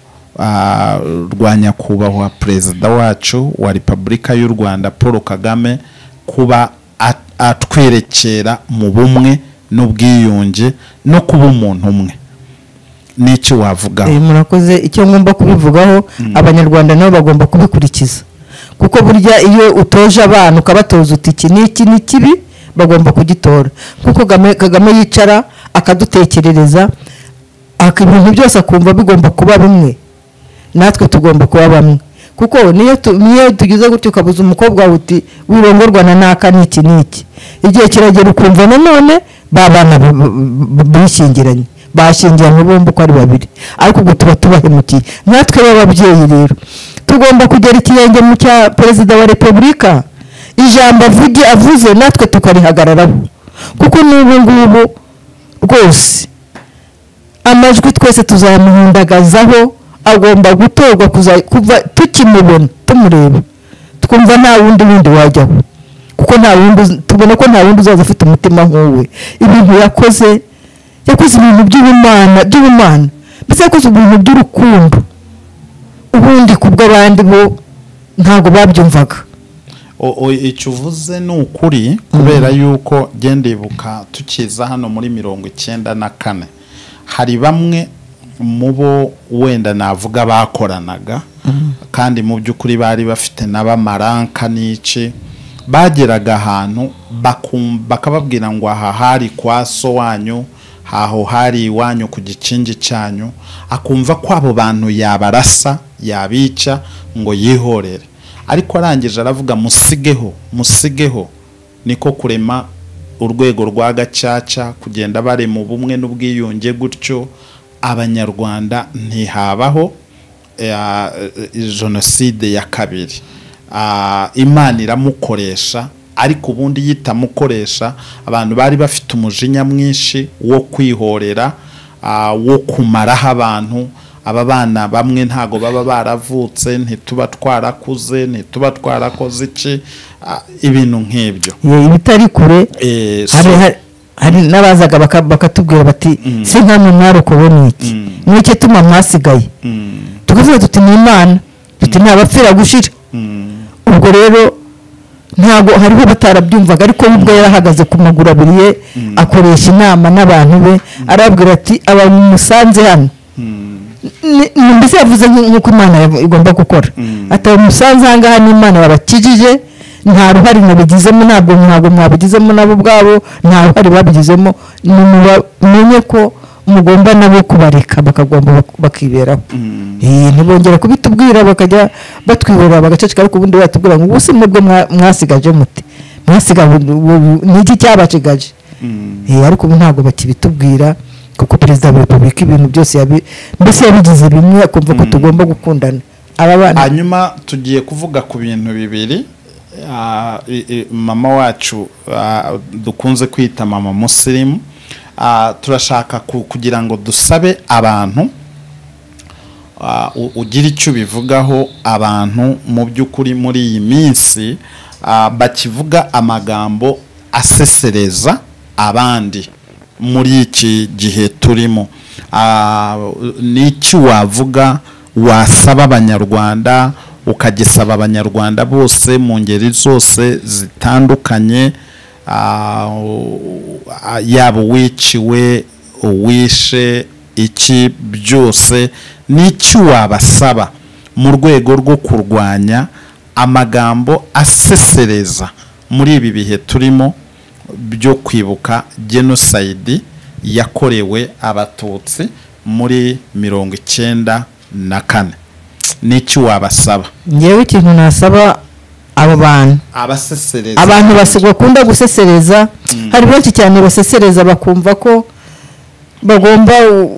rwa nyakubahwa perezida wacu wa Repubulika y'u Rwanda Paul Kagame kuba atwerekera mu bumwe n'ubwiyunge no kuba umuntu umwe? N'icyo wavugaho? Murakoze. Icyo ngomba kubivugaho, abanyarwanda nabo bagomba kubikurikiza, kuko burya iyo utoje abantu ukabatoza uti iki n'iki ni kibi bagomba kugitora, kuko Kagame yicara akadutekerereza ibintu byose akumva bigomba kuba bimwe, natwe tugomba kuba bamwe. Kuko niyo niyo tugize gutyo ukabuza umukobwa wawe uti wirongorwa na naka n'iki n'iki, igihe kiragera ukumva nanone babana bishyingiranye bashyingiranye bombi uko ari babiri, ariko ubwo tuba tubahemukiye. Natwe b'ababyeyi rero tugomba kugera ikirenge mu cya perezida wa Repubulika, ijambo avuge avuze natwe tukarihagararaho, kuko n'ubu ngubu rwose amajwi twese tuzamuhundagazaho, agomba gutorwa kuva tukimubona tumureba twumva nta wundi wundi wajyaho, kuko nta wundi tubona ko nta wundi uzaza afite umutima nk'uwe. Ibintu yakoze yakoze ibintu by'ubumana by'ubumana mbese yakoze ibintu by'urukundo, ubundi kubw'abandi bo ntabwo babyumvaga. Icyo uvuze ni ukuri, kubera yuko gendibuka tukiza hano muri mirongo icyenda na kane hari bamwe mu bo wenda navuga bakoranaga, kandi mu by'ukuri bari bafite n'abamaranka n'iki, bageraga ahantu bakababwira ngo aha hari kwa so wanyu, aho hari iwanyu ku gikingi cyanyu, akumva ko abo bantu yabarasa yabica ngo yihorere. Ariko arangije aravuga musigeho musigeho, niko kurema urwego rwa gacaca, kugenda bare mu bumwe n'ubwiyunge, gutyo abanyarwanda ntihabaho jenoside ya kabiri. Imana iramukoresha, ariko ubundi yitamukoresha abantu bari bafite umujinya mwinshi wo kwihorera, wo kumaraho abantu. Aba bana bamwe ntago baba baravutse, ntituba twarakuze, ntituba twarakoze iki, ibintu nk'ibyo ibitari kure. Hari n'abazaga bakatubwira bati si nkamwe mwarokobona iki, n'iki tuma mwasigaye, tukavuga tuti ni Imana, tuti ntabapfira gushira. Ubwo rero ntago hariho batarabyumvaga, ariko ubwo yarahagaze ku maguru abiri ye akoresha inama n'abantu be, arabwira ati abantu musanze hano, mbese yavuze nk'uko Imana igomba gukora, ati musanze aha ngaha n'Imana yabakijije, nta ruhari nabigizemo, ntabwo ntabwo mwabigizemo nabo ubwabo, nta ruhari babigizemo, mumenye ko mugomba nabo kubareka bakagomba bakiberaho. Ntibongera kubitubwira bakajya batwibera bagaceceka, ariko ubundi batubwira ngo ubuse mwebwe mwasigaje muti mwasigaje n'iki cyabacigaje. Ariko ubu ntabwo bakibitubwira, kuko perezida wa Repubulika ibintu byose yabi mbese yabigize bimwe, akumva ko tugomba gukundana. Hanyuma tugiye kuvuga ku bintu bibiri. Mama wacu dukunze kwita mama Musirimu, turashaka kugira ngo dusabe abantu ugira icyo bivugaho, abantu mu by'ukuri muri iyi minsi bakivuga amagambo asesereza abandi muri iki gihe turimo. N'iki wavuga wasaba abanyarwanda, ukagisaba abanyarwanda bose mu ngeri zose zitandukanye, yaba uwiciwe uwishe iki byose, n'iki wabasaba mu rwego rwo kurwanya amagambo asesereza muri ibi bihe turimo byo kwibuka genocide yakorewe abatutsi muri mirongo icyenda na kane n'iki wabasaba? ngewe ikintu nasaba abo bantu abasesereza abantu basigwa kunda gusesereza mm. hari benshi cyane basesereza bakumva ko bagomba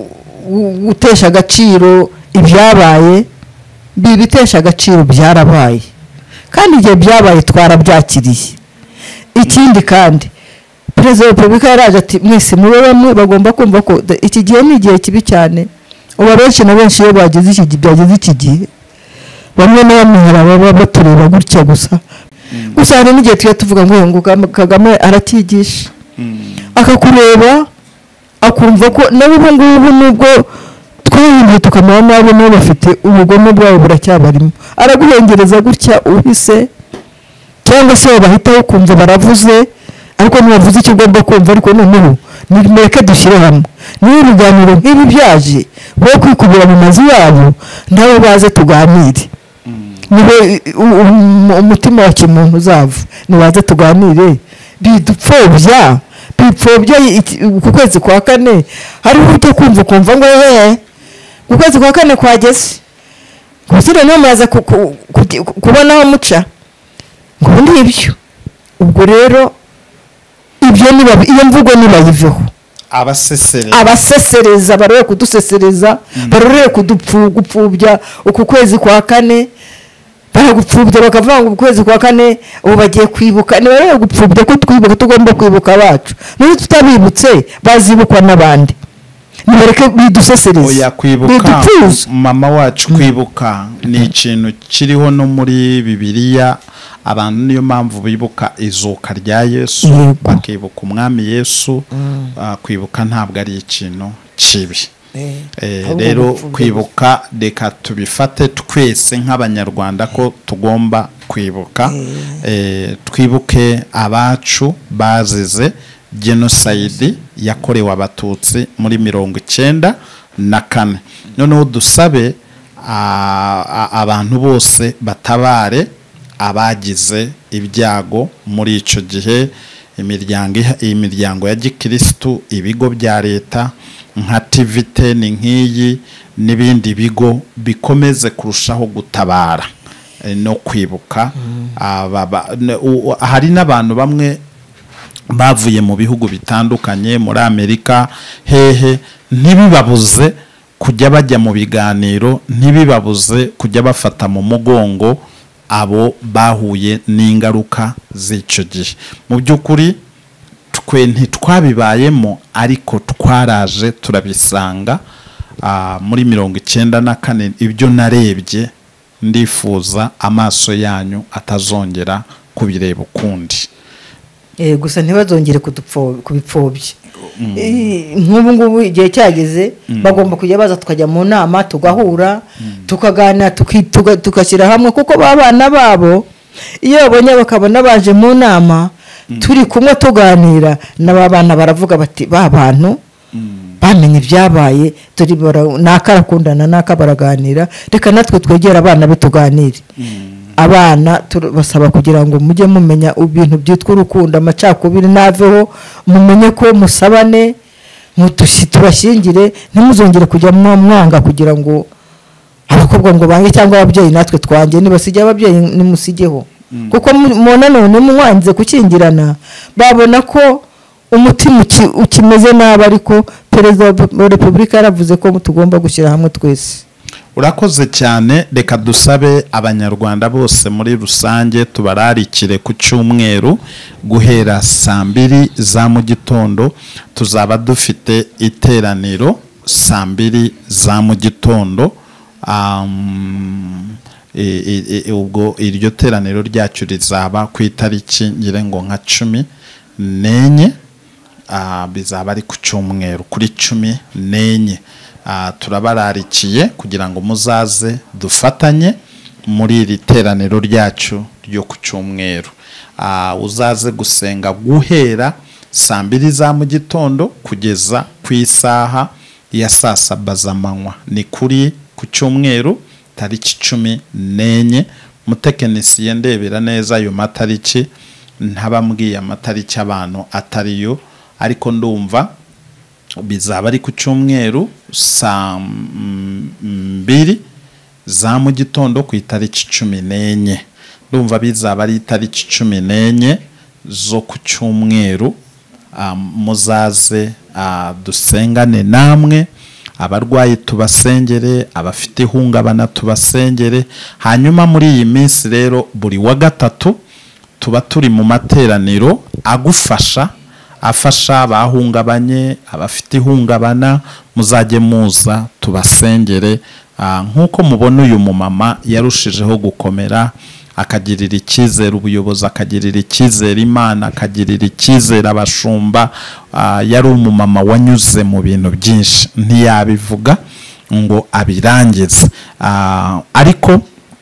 gutesha agaciro ibyabaye bibitesha agaciro byarabaye kandi igihe byabaye twarabyakiriye. Ikindi kandi Perezida wa Repubulika yaraje ati mwese mube bamwe, bagomba kumva ko iki gihe ni igihe kibi cyane. Uba benshi na benshi iyo bageze iki gihe byageze iki gihe bamwe na bamwe baba batureba gutya gusa gusa hari n'igihe tuya tuvuga ngo ngo Kagame aratigisha akakureba akumva ko nabo ngubu nubwo twahindye tukamara nabo nabo bafite ubugome bwabo buracyabarimo, araguhengereza gutya uhise cyangwa se bahitaho kumva baravuze ariko ntibavuze icyo ugomba kumva. Ariko noneho nimureke dushyire hamwe n'ibiganiro nk'ibi byaje bo kwikubira mu mazu yabo nabo baze tuganire niwe umutima wa kimuntu uzavu niwaze tuganire bidupfobya bipfobya ku kwezi kwa kane hari uburyo kumva kumva ngo he ku kwezi kwa kane kwageze gusire no maza kubona aho muca ngo ndibyo. Ubwo rero ibyo niba iyo mvugo nibayiveho abasesereza abasesereza barore kudusesereza barore kudupfubya uku kwezi kwa kane baragupfubya bakavuga ngo ukwezi kwa kane ubu bagiye kwibuka ni barore gupfubya ko twibuka tugomba kwibuka bacu niba tutabibutse bazibukwa n'abandi nibareke bidusesereza. Oya kwibuka mama wacu kwibuka ni ikintu kiriho no muri Bibiliya abantu niyo mpamvu bibuka izuka rya Yesu bakibuka umwami Yesu. uh, kwibuka ntabwo ari ikintu kibi. Rero kwibuka reka tubifate twese nk'abanyarwanda ko tugomba kwibuka. Twibuke abacu bazize genocide yakorewe abatutsi muri mirongo icyenda na kane. Noneho dusabe abantu bose batabare abagize ibyago muri ico gihe, imiryango imiryango ya gikristo, ibigo bya leta nka T V ten nk'iyi n'ibindi bigo bikomeze kurushaho gutabara no kwibuka. Hari n'abantu bamwe bavuye mu bihugu bitandukanye muri Amerika hehe ntibibabuze kujya bajya mu biganiro, ntibibabuze kujya bafata mu mugongo abo bahuye n'ingaruka z'ico gihe. Mu by'ukuri twe ntitwabibayemo ariko twaraje turabisanga muri mirongo icyenda na kane. Ibyo narebye ndifuza amaso yanyu atazongera kubireba ukundi. Eh gusa ntibazongere kubipfobya. Nk'ubu ngubu igihe cyageze bagomba kujya baza tukajya mu nama tugahura tukaganira tukashyira hamwe kuko babana babo iyo babonye bakabona baje mu nama turi kumwe tuganira n'abana baravuga bati ba bantu bamenye ibyabaye turi nakarakundana nakabaraganira reka natwe twegera abana be tuganire. Abana basaba kugira ngo mujye mumenya ibintu byitwa urukundo amacakubiri naveho mumenye ko musabane mutushi tubashingire ntimuzongere kujya mu mwanga kugira ngo abakobwa ngo bange cyangwa ababyeyi natwe twange nibasijye ababyeyi nimusigeho kuko mubona none mwanze kukingirana babona ko umutima ukimeze nabi. Ariko Perezida wa Repubulika yaravuze ko tugomba gushyira hamwe twese. Urakoze cyane. Reka dusabe abanyarwanda bose muri rusange tubararikire ku cyumweru guhera saa mbiri za mu gitondo tuzaba dufite iteraniro saa mbiri za mu gitondo. um, e, e, e, ubwo iryo teraniro ryacu rizaba ku itariki ngire ngo nka cumi n'enye. Uh, bizaba ari ku cyumweru kuri cumi n'enye. Uh, turabararikiye kugira ngo muzaze dufatanye muri iri teraniro ryacu ryo ku cyumweru. Uh, uzaze gusenga guhera saa mbiri za mu gitondo kugeza ku isaha ya saa saba z'amanywa. Ni kuri ku cyumweru tariki cumi n'enye. Mutekinisiye ndebera neza ayo matariki ntabambwiye amatariki abantu atariyo ariko ndumva bizaba ari ku cyumweru saa mbiri za mu gitondo ku itariki cumi n'enye. Ndumva bizaba ari itariki cumi n'enye zo ku cyumweru. Muzaze dusengane namwe, abarwayi tubasengere, abafite ihungabana tubasengere. Hanyuma muri iyi minsi rero buri wa gatatu tuba turi mu materaniro agufasha, afasha abahungabanye, abafite ihungabana. Muzajye muza tubasengere nk'uko mubona uyu mumama yarushijeho gukomera, akagirira icyizere ubuyobozi, akagirira icyizere Imana, akagirira icyizere abashumba. Yari umumama wanyuze mu bintu byinshi, ntiyabivuga ngo abirangize. Ariko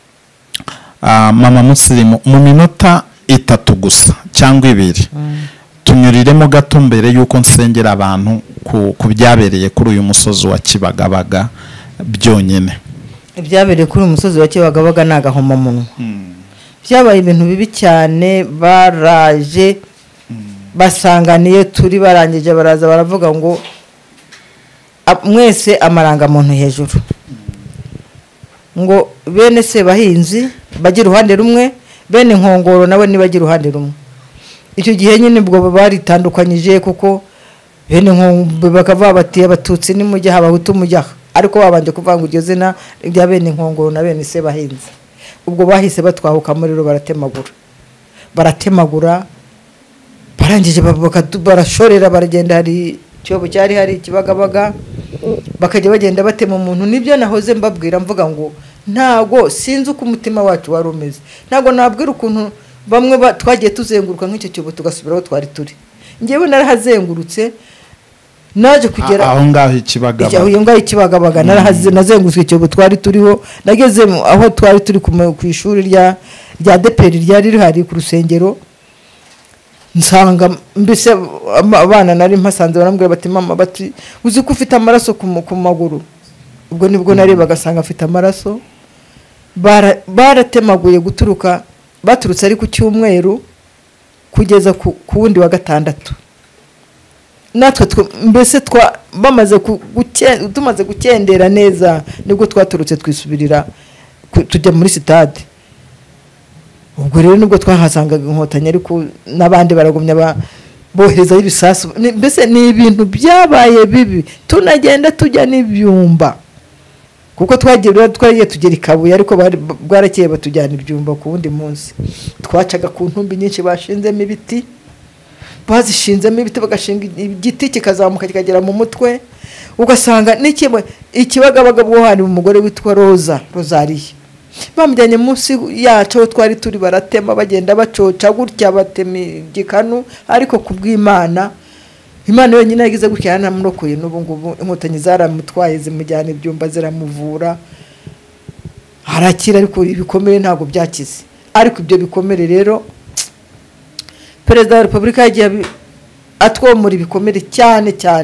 mama Musirimu, mu minota itatu gusa cyangwa ibiri tunyuriremo gato mbere yuko nsengera abantu ku byabereye kuri uyu musozi wa Kibagabaga byonyine. Ibyabereye kuri uyu musozi wa Kibagabaga ni agahomamunwa. Byabaye ibintu bibi cyane. Baraje basanganiye turi, barangije baraza baravuga ngo mwese amarangamuntu hejuru, ngo bene se bahinzi bagira uruhande rumwe, bene Nkongoro nawe nibagira uruhande rumwe. Icyo gihe nyine ubwo baritandukanyije, kuko bene Nkongoro bakavuga bati abatutsi ni mujya, abahutu mujya, ariko babanje kuvuga ngo iryo zina rya bene Nkongoro na bene se bahinzi. Ubwo bahise batwahuka muri ro baratemagura baratemagura barangije barashorera baragenda. Hari cyobo cyari hari Kibagabaga, bakajya bagenda batema umuntu. Nibyo nahoze mbabwira mvuga ngo ntago sinzi uko umutima wacu wari umeze, ntago nabwira ukuntu bamwe twagiye tuzenguruka nk'icyo cyobo tugasubiraho twari turi. Ngewe narahazengurutse, naje kugera aho ngaho Ikibagabaga, aho ngaho Ikibagabaga narazengurutse icyobo twari turiho. Nageze aho twari turi ku ishuri rya rya deperi ryari rihari ku rusengero, nsanga mbese abana nari mpasanze barambwira bati mama, bati uzi ko ufite amaraso ku maguru. Ubwo nibwo nari bagasanga afite amaraso. Baratemaguye guturuka, baturutse ari ku cyumweru kugeza ku wundi wa gatandatu. Natwe mbese twa bamaze tumaze gukendera neza nibwo twaturutse twisubirira tujya muri stade. Ubwo rero nibwo twahasangaga inkotanyi, ariko nabandi baragumya bohereza ibisasu. Mbese ni ibintu byabaye bibi, tunagenda tujya n'ibyumba, kuko twagiye twagiye tugera Ikabuye, ariko bwarakeye batujyana ibyumba ku wundi munsi. Twacaga ku ntumbi nyinshi bashinzemo ibiti, bazishinzemo ibiti bagashinga igiti kikazamuka kikagera mu mutwe, ugasanga n'ikimwe Ikibagabaga bwo hari umugore witwa Roza Rosalie, bamujyanye munsi yacu twari turi, baratema bagenda bacoca gutya batema igikanu. Ariko kubw'Imana, Imana yonyine yagize gutya yanamurokoye. N'ubu ngubu inkotanyi zaramutwaye zimujyana ibyumba ziramuvura harakira, ariko ibikomere ntago byakize. Ariko ibyo bikomere rero Perezida wa Repubulika yagiye atwomura ibikomere cyane cyane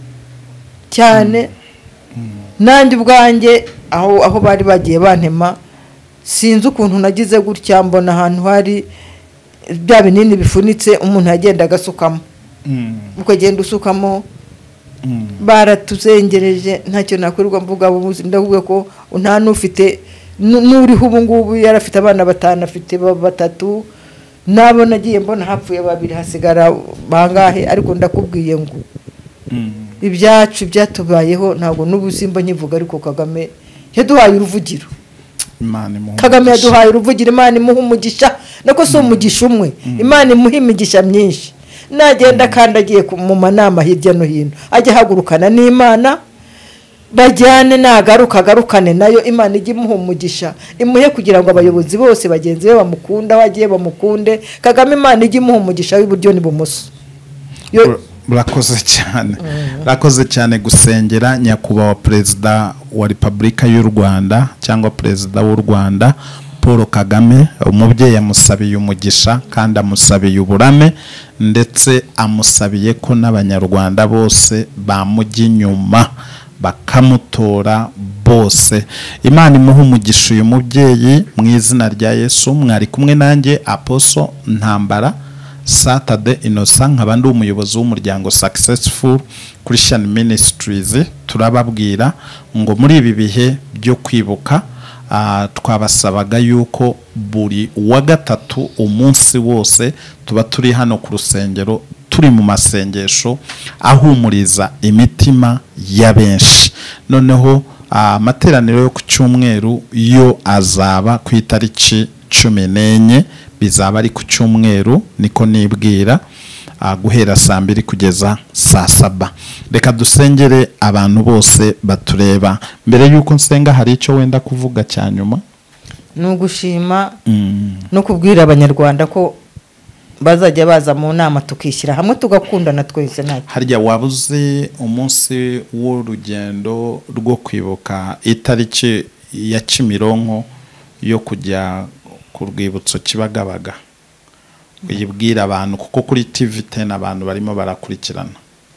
cyane. Nanjye ubwanjye aho aho bari bagiye bantema, sinzi ukuntu nagize gutya, mbona ahantu hari bya binini bifunitse umuntu yagenda agasukamo. Ukagenda usukamo. Baratuzengereje, ntacyo nakwirwa mvuga. Ndavuga ko nta n'ufite n'uriho ubu ngubu yarafite abana batanu, afite batatu. Nabo nagiye mbona hapfuye babiri, hasigara bangahe. Ariko ndakubwiye ngo ibyacu byatubayeho ntabwo n'ubusimba nkivuga, ariko Kagame yaduhaye uruvugiro. Kagame yaduhaye uruvugiro. Imana imuha umugisha, nako si umugisha umwe, Imana imuha imigisha myinshi. Nagenda kandi agiye mu manama hirya no hino, ajya hagurukana n'Imana, bajyane nagaruka agarukane nayo. Imana ijye imuha umugisha, imuhe kugira ngo abayobozi bose bagenzi be bamukunda, bagiye bamukunde. Kagame Imana ijye imuha umugisha w'iburyo n'ibumoso. Murakoze cyane, murakoze cyane gusengera nyakubahwa Perezida wa Repubulika y'u Rwanda cyangwa Perezida w'u Rwanda Paul Kagame. Umubyeyi amusabiye umugisha kandi amusabiye uburame, ndetse amusabiye ko n'abanyarwanda bose bamujya inyuma bakamutora bose. Imana imuha umugisha uyu mubyeyi mu izina rya Yesu. Mwari kumwe nanjye Apostle Ntambara Saturday Innocent nkaba ndi umuyobozi w'umuryango Successful Christian Ministries. Turababwira ngo muri ibi bihe byo kwibuka Uh, twabasabaga yuko buri wa gatatu umunsi wose tuba turi hano ku rusengero turi mu masengesho ahumuriza imitima ya benshi. Noneho amateraniro uh, yo ku cyumweru yo azaba ku itariki cumi n'enye, bizaba ari ku cyumweru niko nibwira, uh, guhera saa mbiri kugeza saa saba. Reka dusengere abantu bose batureba. Mbere yuko nsenga hari icyo wenda kuvuga cyanyuma? Nugushima mm. no kubwira abanyarwanda ko bazajya baza mu nama tukishyira hamwe tugakundana twese. Nta harya wabuze umunsi w'urugendo rwo kwibuka itariki ya Kimironko yo kujya ku rwibutso Kibagabaga, uyibwira abantu kuko kuri T V ten abantu barimo barakurikirana.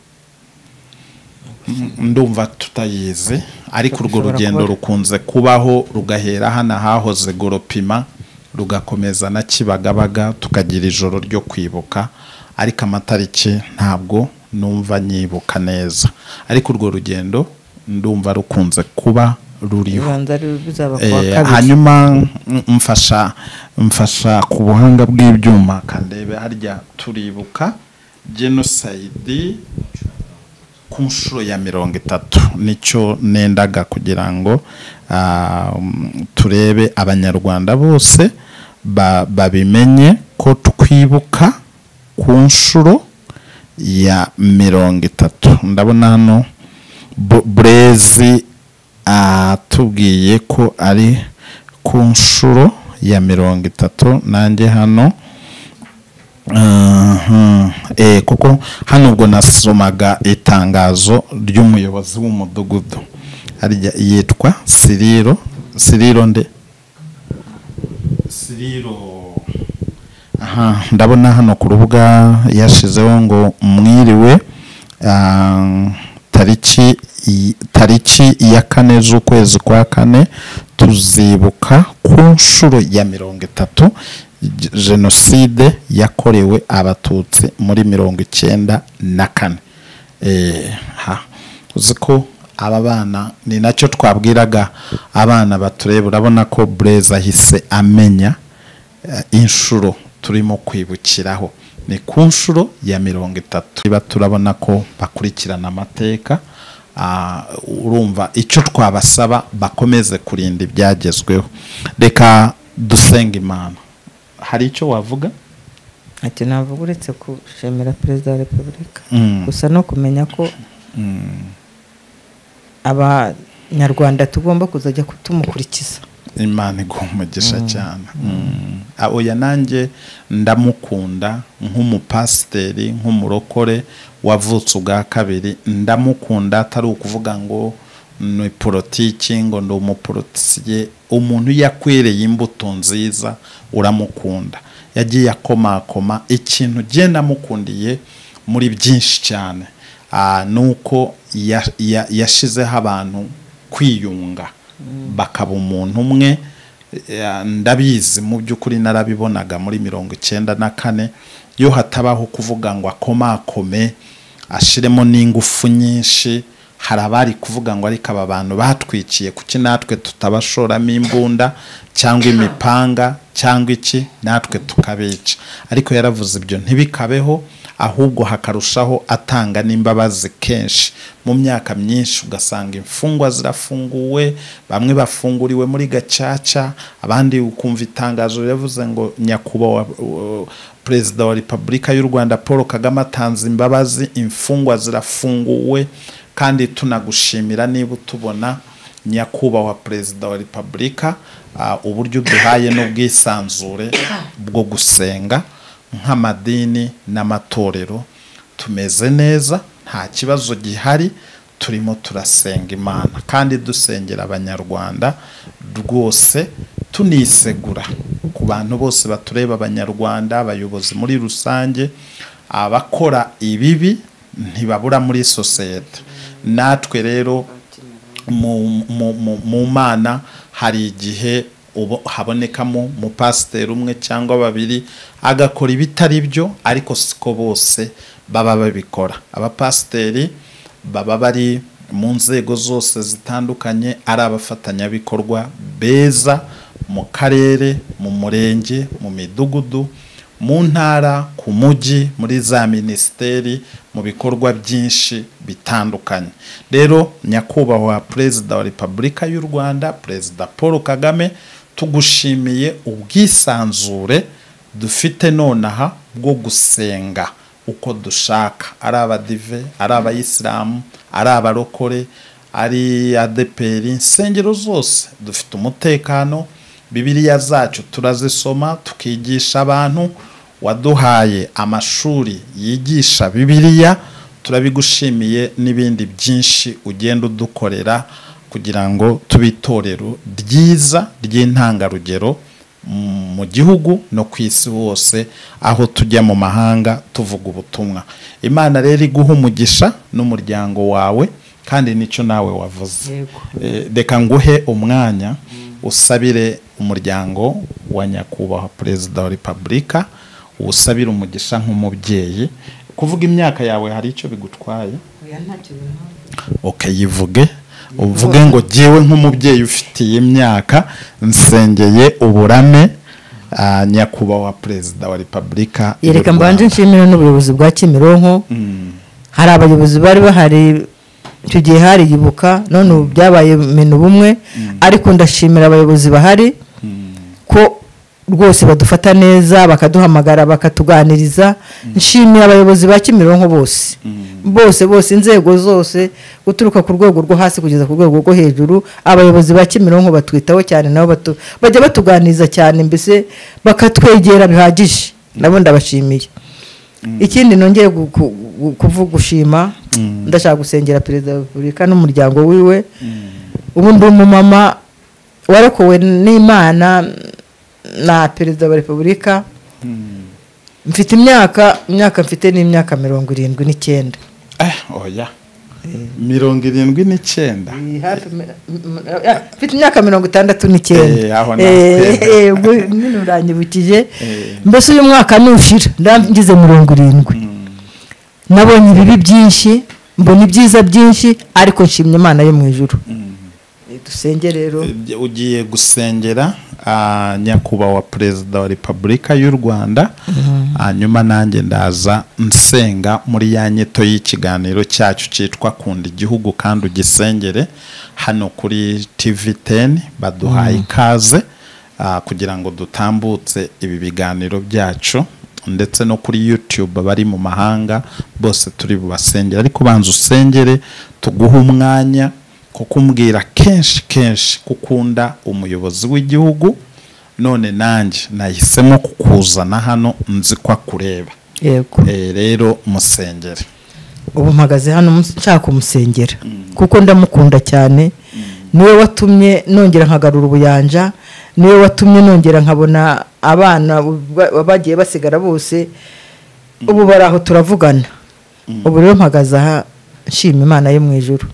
Ndumva tutayize ariko urwo rugendo rukunze kubaho rugahera hana hahoze Goropima rugakomeza na Kibagabaga tukagira ijoro ryo kwibuka, ariko amatariki ntabwo numva nyibuka neza, ariko urwo rugendo ndumva rukunze kuba ruriho. Eh, hanyuma mfasha mfasha ku buhanga bw'ibyuma kandebe harya turibuka genocide ku nshuro ya mirongo itatu. Nicyo nendaga kugira ngo uh, turebe abanyarwanda bose babimenye ko twibuka ku nshuro ya mirongo itatu. Ndabona hano Brezi atubwiye uh, ko ari ku nshuro ya mirongo itatu. Nanjye hano Uh, uh, eh kuko hano ubwo nasomaga itangazo ry'umuyobozi w'umudugudu arya yitwa Siriro Siriro nde Siriro aha ndabona hano ku rubuga yashizeho ngo mwiriwe uh, tariki tariki ya kane z'ukwezi kwa kane tuzibuka ku nshuro ya mirongo itatu Jenoside yakorewe abatutsi muri mirongo icyenda na kane. Eh ha uziko aba bana ni nacyo twabwiraga abana batureba. Urabona ko Breza hise amenya uh, inshuro turimo kwibukiraho ni ku nshuro ya mirongo itatu. Iba turabona ko bakurikirana amateka. Uh, urumva icyo twabasaba bakomeze kurinda ibyagezweho. Reka dusenga Imana. Hari icyo wavuga? Ati navuga uretse kushemera Perezida wa Repubulika mm. gusa no kumenya ko mm. abanyarwanda tugomba kuzajya kutumukurikiza. Imana igumugisha mm. cyane mm. Oya nanjye ndamukunda nk'umupasiteri nk'umurokore wavutse ubwa kabiri. Ndamukunda atari ukuvuga ngo ni politiki ngo ndo umupolitisiye. Umuntu yakwereye imbuto nziza uramukunda, yagiye akomakoma. Ikintu je namukundiye muri byinshi cyane ah nuko yashizeho abantu kwiyunga bakaba umuntu umwe. Ndabizi mu by'ukuri narabibonaga muri mirongo icyenda na kane yo hatabaho kuvuga ngo akomakome ashiremo n'ingufu nyinshi. Harabari kuvuga ngo ariko aba bantu batwikiye kuki natwe tutabashoramo imbunda cyangwa imipanga cyangwa iki natwe tukabica. Ariko yaravuze ibyo ntibikabeho, ahubwo hakarushaho atanga n'imbabazi kenshi. Mu myaka myinshi ugasanga imfungwa zirafunguwe, bamwe bafunguriwe muri gacaca, abandi ukumva itangazo yavuze ngo nyakubahwa Perezida wa Repubulika y'u Rwanda Paul Kagame atanze imbabazi, imfungwa zirafunguwe. Kandi tunagushimira niba tubona nyakubahwa Perezida wa Repubulika uh, uburyo duhaye n'ubwisanzure bwo gusenga nk'amadini n'amatorero. Tumeze neza, nta kibazo gihari, turimo turasenga Imana kandi dusengera abanyarwanda rwose, tunisegura ku bantu bose batureba, abanyarwanda, abayobozi muri rusange, abakora ibibi ntibabura muri societe. Natwe rero mu mu Mana hari igihe ubu habonekamo umupasiteri umwe cyangwa babiri agakora ibitari byo, ariko siko bose baba babikora. Abapasiteri baba bari mu nzego zose zitandukanye, ari abafatanyabikorwa beza mu karere, mu murenge, mu midugudu, mu ntara, ku mujyi, muri za minisiteri, mu bikorwa byinshi bitandukanye. Rero nyakubahwa Perezida wa Repubulika y'u Rwanda, Perezida Paul Kagame, tugushimiye ubwisanzure dufite nonaha bwo gusenga uko dushaka, ari abadive, ari abayisilamu, ari abarokore, ari adeperi, insengero zose dufite umutekano. Bibiliya zacu turazisoma tukigisha abantu, waduhaye amashuri yigisha Bibiliya, turabigushimiye n'ibindi byinshi ugenda udukorera kugira ngo tubitorero ryiza ry'intangarugero mu gihugu no ku isi hose, aho tujya mu mahanga tuvuga ubutumwa. Imana rero iguha umugisha n'umuryango wawe, kandi nicyo nawe wavuze. Reka nguhe umwanya usabire umuryango wa nyakubahwa Perezida wa Repubulika, usabire umugisha nk'umubyeyi. Kuvuga imyaka yawe hari icyo bigutwaye? Okay, yivuge. Uvuge ngo jyewe nk'umubyeyi ufitiye imyaka nsengeye uburame uh, nyakubahwa Perezida wa Repubulika. Yereka mbanje nshimira n'ubuyobozi bwa Kimironko. Mm. Hari abayobozi bari bahari icyo gihe hari yibuka, none ubu byabaye menu bumwe. Mm. Ariko ndashimira abayobozi bahari. Mm. Ko rwose badufata neza, bakaduhamagara, bakatuganiriza. Mm. Nshimira abayobozi ba Kimironko bose. Mm. bose bose inzego zose, guturuka ku rwego rwo hasi kugeza ku rwego rwo hejuru. Abayobozi ba Kimironko batwitaho cyane, nabo batu bajya batuganiza cyane, mbese bakatwegera bihagije. Nabo ndabashimiye. Mm. Ikindi nongeye kuvuga gushima, mm. ndashaka gusengera Perezida wa Repubulika n'umuryango wiwe. Mm. Ubu ndi umumama warakowe n'Imana na Perezida wa Repubulika. Mm. Mfite imyaka imyaka mfite n'imyaka mirongo irindwi n'icyenda. Eh oya. mirongo irindwi n'icyenda. Mfite imyaka mirongo itandatu n'icyenda. Eh aho nakwenda. Eh nino uranyibukije. Mbese uyu mwaka nushira ndangize mirongo irindwi. Nabonye ibibi byinshi, mbona ibyiza byinshi, ariko nshimye Imana yo mu ijuru. Dusenge rero. Ugiye gusengera uh, nyakubahwa Perezida wa Repubulika y'u Rwanda. Hanyuma mm. nanjye ndaza nsenga muri ya nyito y'ikiganiro cyacu cyitwa Kunda Igihugu kandi ugisengere, hano kuri T V ten baduhaye ikaze uh, kugira ngo dutambutse ibi biganiro byacu, ndetse no kuri YouTube bari mu mahanga bose turi bubasengera. Ariko banza usengere tuguha umwanya kukumbwira kenshi kenshi kukunda umuyobozi w'igihugu, none nanjye nahisemo kukuzana hano nzi kwa kureba. Yego. Eh rero musengere. Ubu mpagaze hano nshaka umusengera. Mm. Kuko ndamukunda cyane. Mm. Niwe watumye nongera nkagarura ubuyanja, niwe watumye nongera nkabona abana bagiye basigara bose. Mm. Ubu baraho turavugana. Mm. Ubu rero mpagaze aha nshima Imana yo mu ijuru.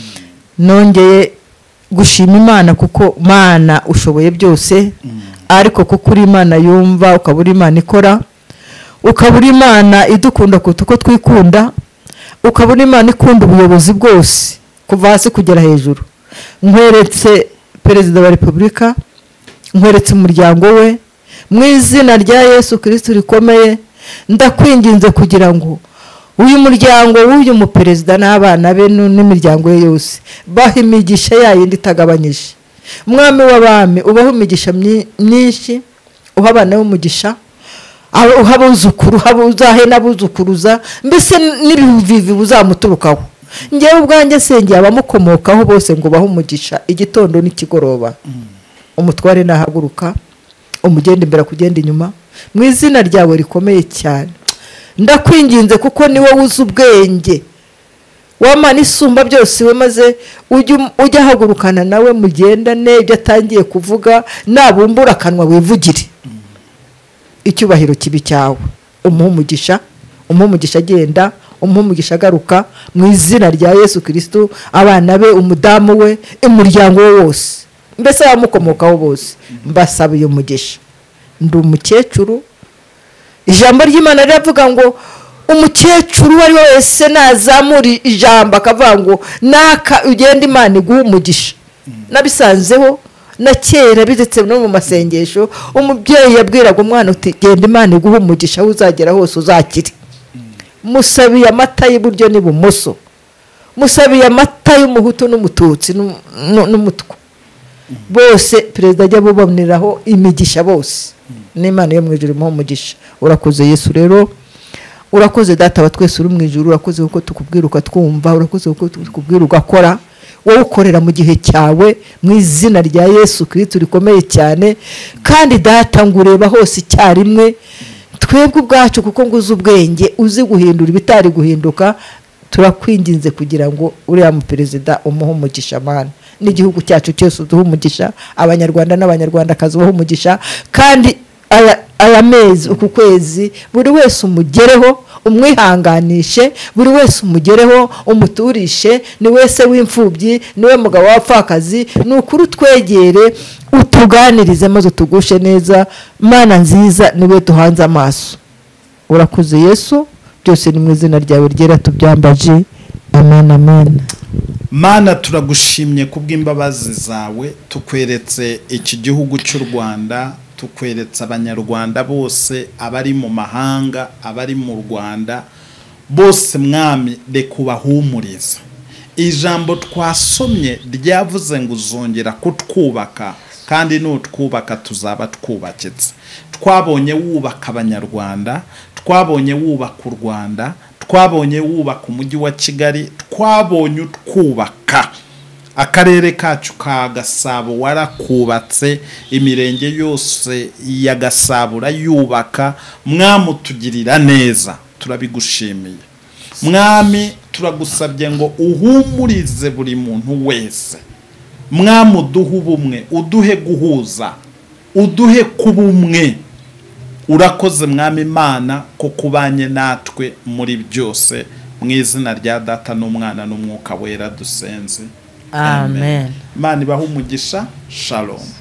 Nongeye gushima Imana kuko Mana ushoboye byose. Mm. Ariko kuko uri Imana yumva, ukabura Imana ikora, ukabura Imana idukunda kuko twikunda, ukabura Imana ikunda ubuyobozi bwose kuva hasi kugera hejuru. Nkweretse Perezida wa Repubulika, nkweretse umuryango we, mu izina rya Yesu Kristo rikomeye, ndakwinginze kugira ngo uyu muryango w'uyu mu Perezida n'abana be n'imiryango ye yose baha imigisha yayindi itagabanyije. Mwami w'abami ubaho imigisha myinshi, uha abana b'umugisha, uha abuzukuru, uzahe n'abuzukuruza, mbese n'ibivivi buzamuturukaho. Ngewe ubwanjye sengeye abamukomokaho bose ngo bahe umugisha igitondo n'ikigoroba. Umutware nahaguruka, umugende imbere kugenda inyuma, mu izina ryawe rikomeye cyane. Ndakwinginze kuko niwe wuzi ubwenge, wamana isumba byose, we maze ujya hagurukana nawe mugendane, ibyo atangiye kuvuga nabumbura akanwa wivugire. Icyubahiro kibi cyawe umuha umugisha, umuha umugisha agenda, umuha umugisha agaruka, mu izina rya Yesu Kristo. Abana be, umudamu we, umuryango we wose mbese abamukomokaho bose mbasabiye umugisha. Ndi umukecuru, ijambo ry'Imana riravuga ngo umukecuru uwo ari we wese nazamura ijambo akavuga ngo naka ugenda Imana iguha umugisha. Nabisanzeho na kera bidetse no mu masengesho, umubyeyi yabwiraga umwana uti genda Imana iguha umugisha aho uzagera hose uzakire. Musabiye amata y'uburyo n'ibumoso, musabiye amata y'umuhutu n'umututsi n'umutwa bose, perezida ajya buboneraho imigisha bose n'Imana yo mu ijuru mu umugisha. Urakoze Yesu, rero urakoze data wa twese uri mu ijuru, urakoze kuko tukubwira ukatwumva, urakoze kuko tukubwira ugakora, wowe ukorera mu gihe cyawe mu izina rya Yesu Kristo rikomeye cyane. Kandi data ngo ureba hose icyarimwe, twebwe ubwacu kuko nguze ubwenge uzi guhindura ibitari guhinduka, turakwinginze kugira ngo uriya mu perezida umuhe umugisha Mana, n'igihugu cyacu cyose uduhe umugisha, abanyarwanda n'abanyarwandakazi bahe umugisha. Kandi aya aya mezi uku kwezi buri wese umugereho, umwihanganishe, buri wese umugereho, umuturishe, ni wese w'imfubyi, niwe mugabo w'apfakazi, n'ukuri twegere utuganirize maze utugushe neza. Mana nziza, niwe duhanze amaso. Urakoze Yesu, byose ni mu izina ryawe ryera tubyambaje, amen amen. Mana turagushimye kubw'imbabazi zawe, tukweretse iki gihugu cy'u Rwanda, tukweretse abanyarwanda bose, abari mu mahanga, abari mu Rwanda bose. Mwami reka ubahumurize. Ijambo twasomye ryavuze ngo uzongera kutwubaka, kandi nutwubaka tuzaba twubakitse. Twabonye wubaka abanyarwanda, twabonye wubaka u Rwanda, twabonye wubaka umujyi wa Kigali, twabonye utwubaka akarere kacu ka Gasabo, warakubatse imirenge yose ya Gasabo urayubaka. Mwami utugirira neza, turabigushimiye. Mwami turagusabye ngo uhumurize buri muntu wese. Mwami uduhe ubumwe, uduhe guhuza, uduhe kuba umwe. Urakoze Mwami Imana ko kubanye natwe muri byose, mu izina rya Data n'Umwana n'Umwuka wera dusenze, amen. Imana ibahe umugisha. Shalom.